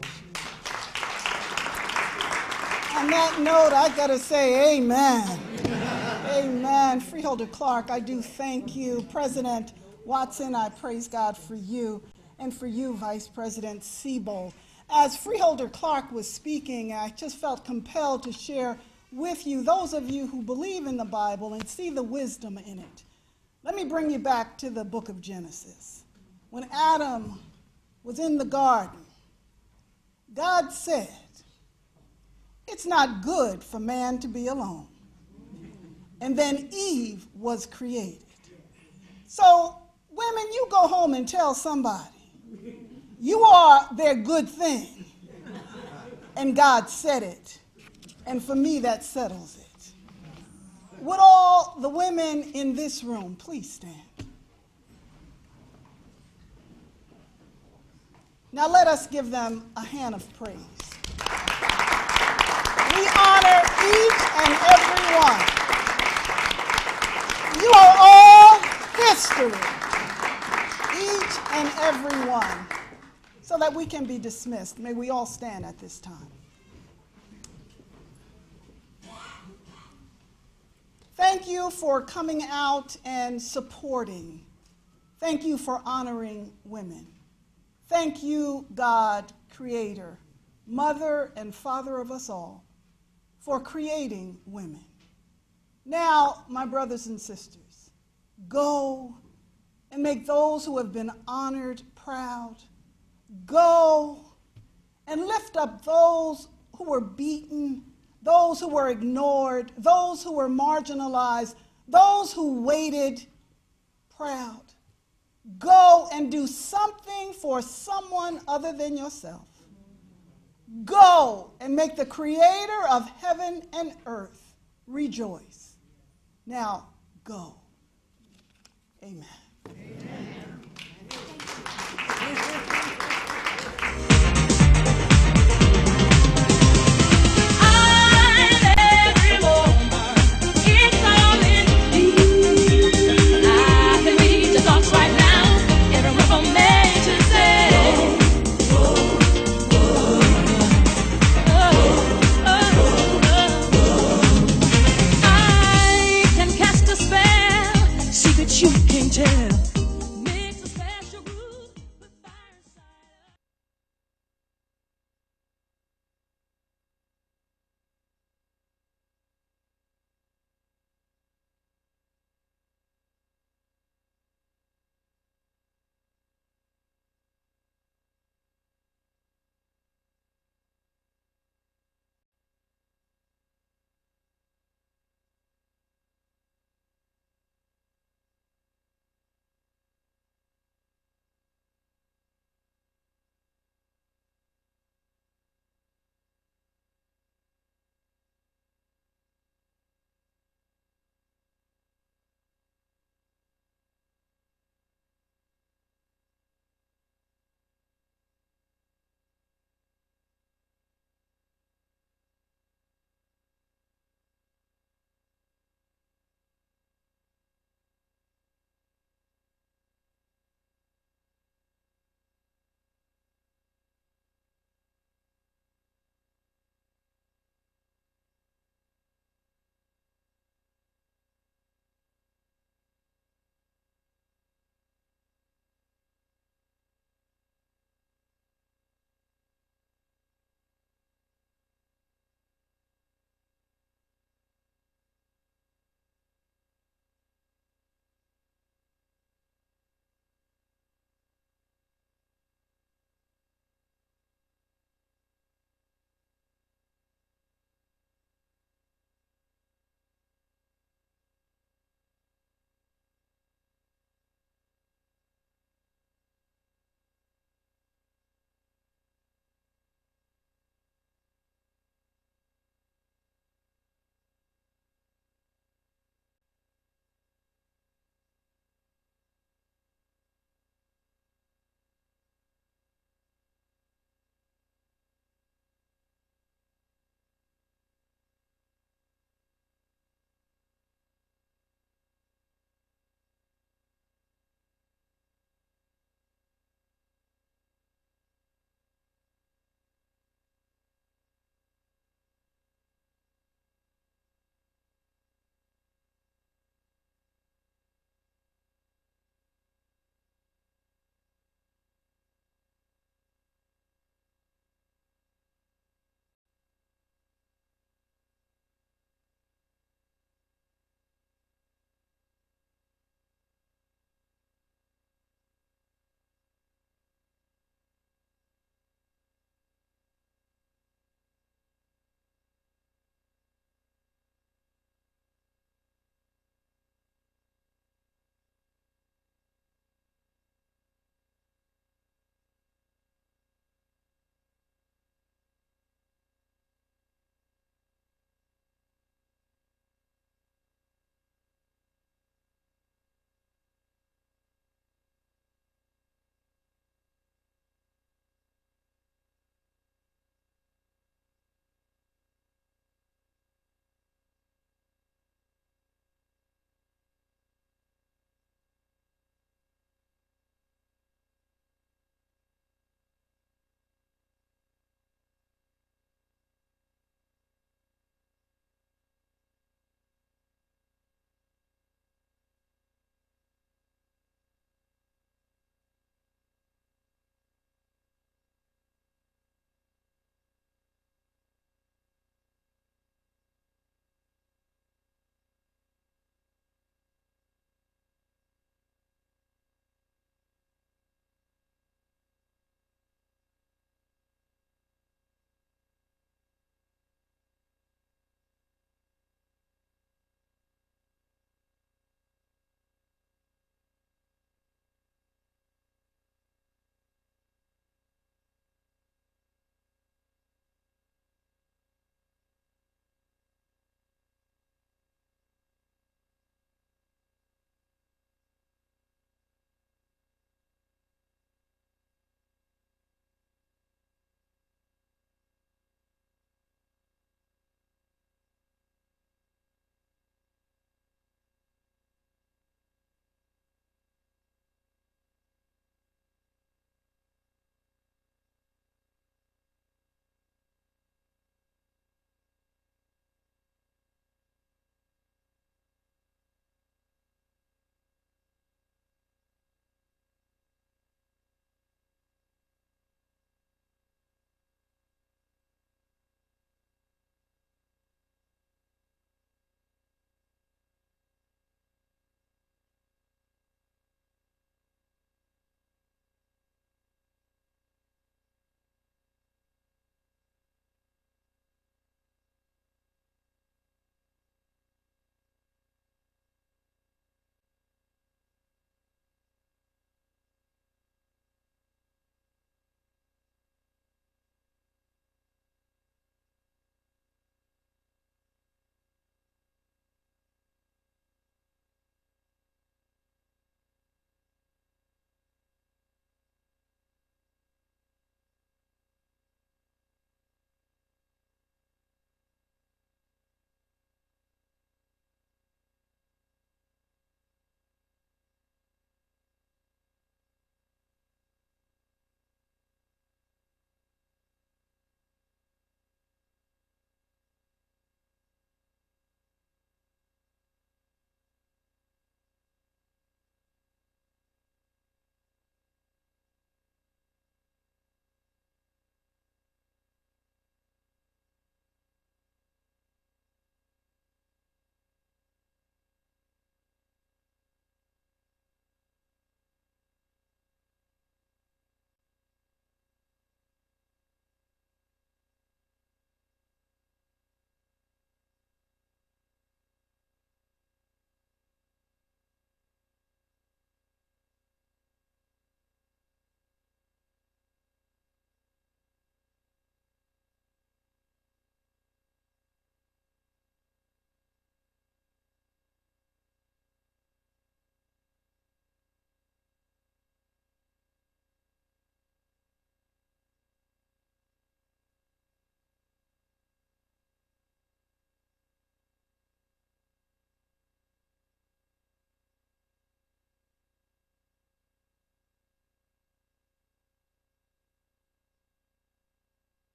[SPEAKER 2] On that note, I got to say amen. Amen. Freeholder Clark, I do thank you. President Watson, I praise God for you, and for you, Vice President Siebold. As Freeholder Clark was speaking, I just felt compelled to share with you, those of you who believe in the Bible and see the wisdom in it. Let me bring you back to the book of Genesis. When Adam was in the garden, God said, it's not good for man to be alone. And then Eve was created. So, women, you go home and tell somebody, you are their good thing. And God said it. And for me, that settles it. Would all the women in this room please stand? Now let us give them a hand of praise. We honor each and every one. You are all history. Each and every one. so that we can be dismissed. May we all stand at this time. Thank you for coming out and supporting. Thank you for honoring women. Thank you, God, Creator, Mother and Father of us all, for creating women. Now, my brothers and sisters, go and make those who have been honored proud. Go and lift up those who were beaten, those who were ignored, those who were marginalized, those who waited proud. Go and do something for someone other than yourself. Go and make the Creator of heaven and earth rejoice. Now, go. Amen. Amen.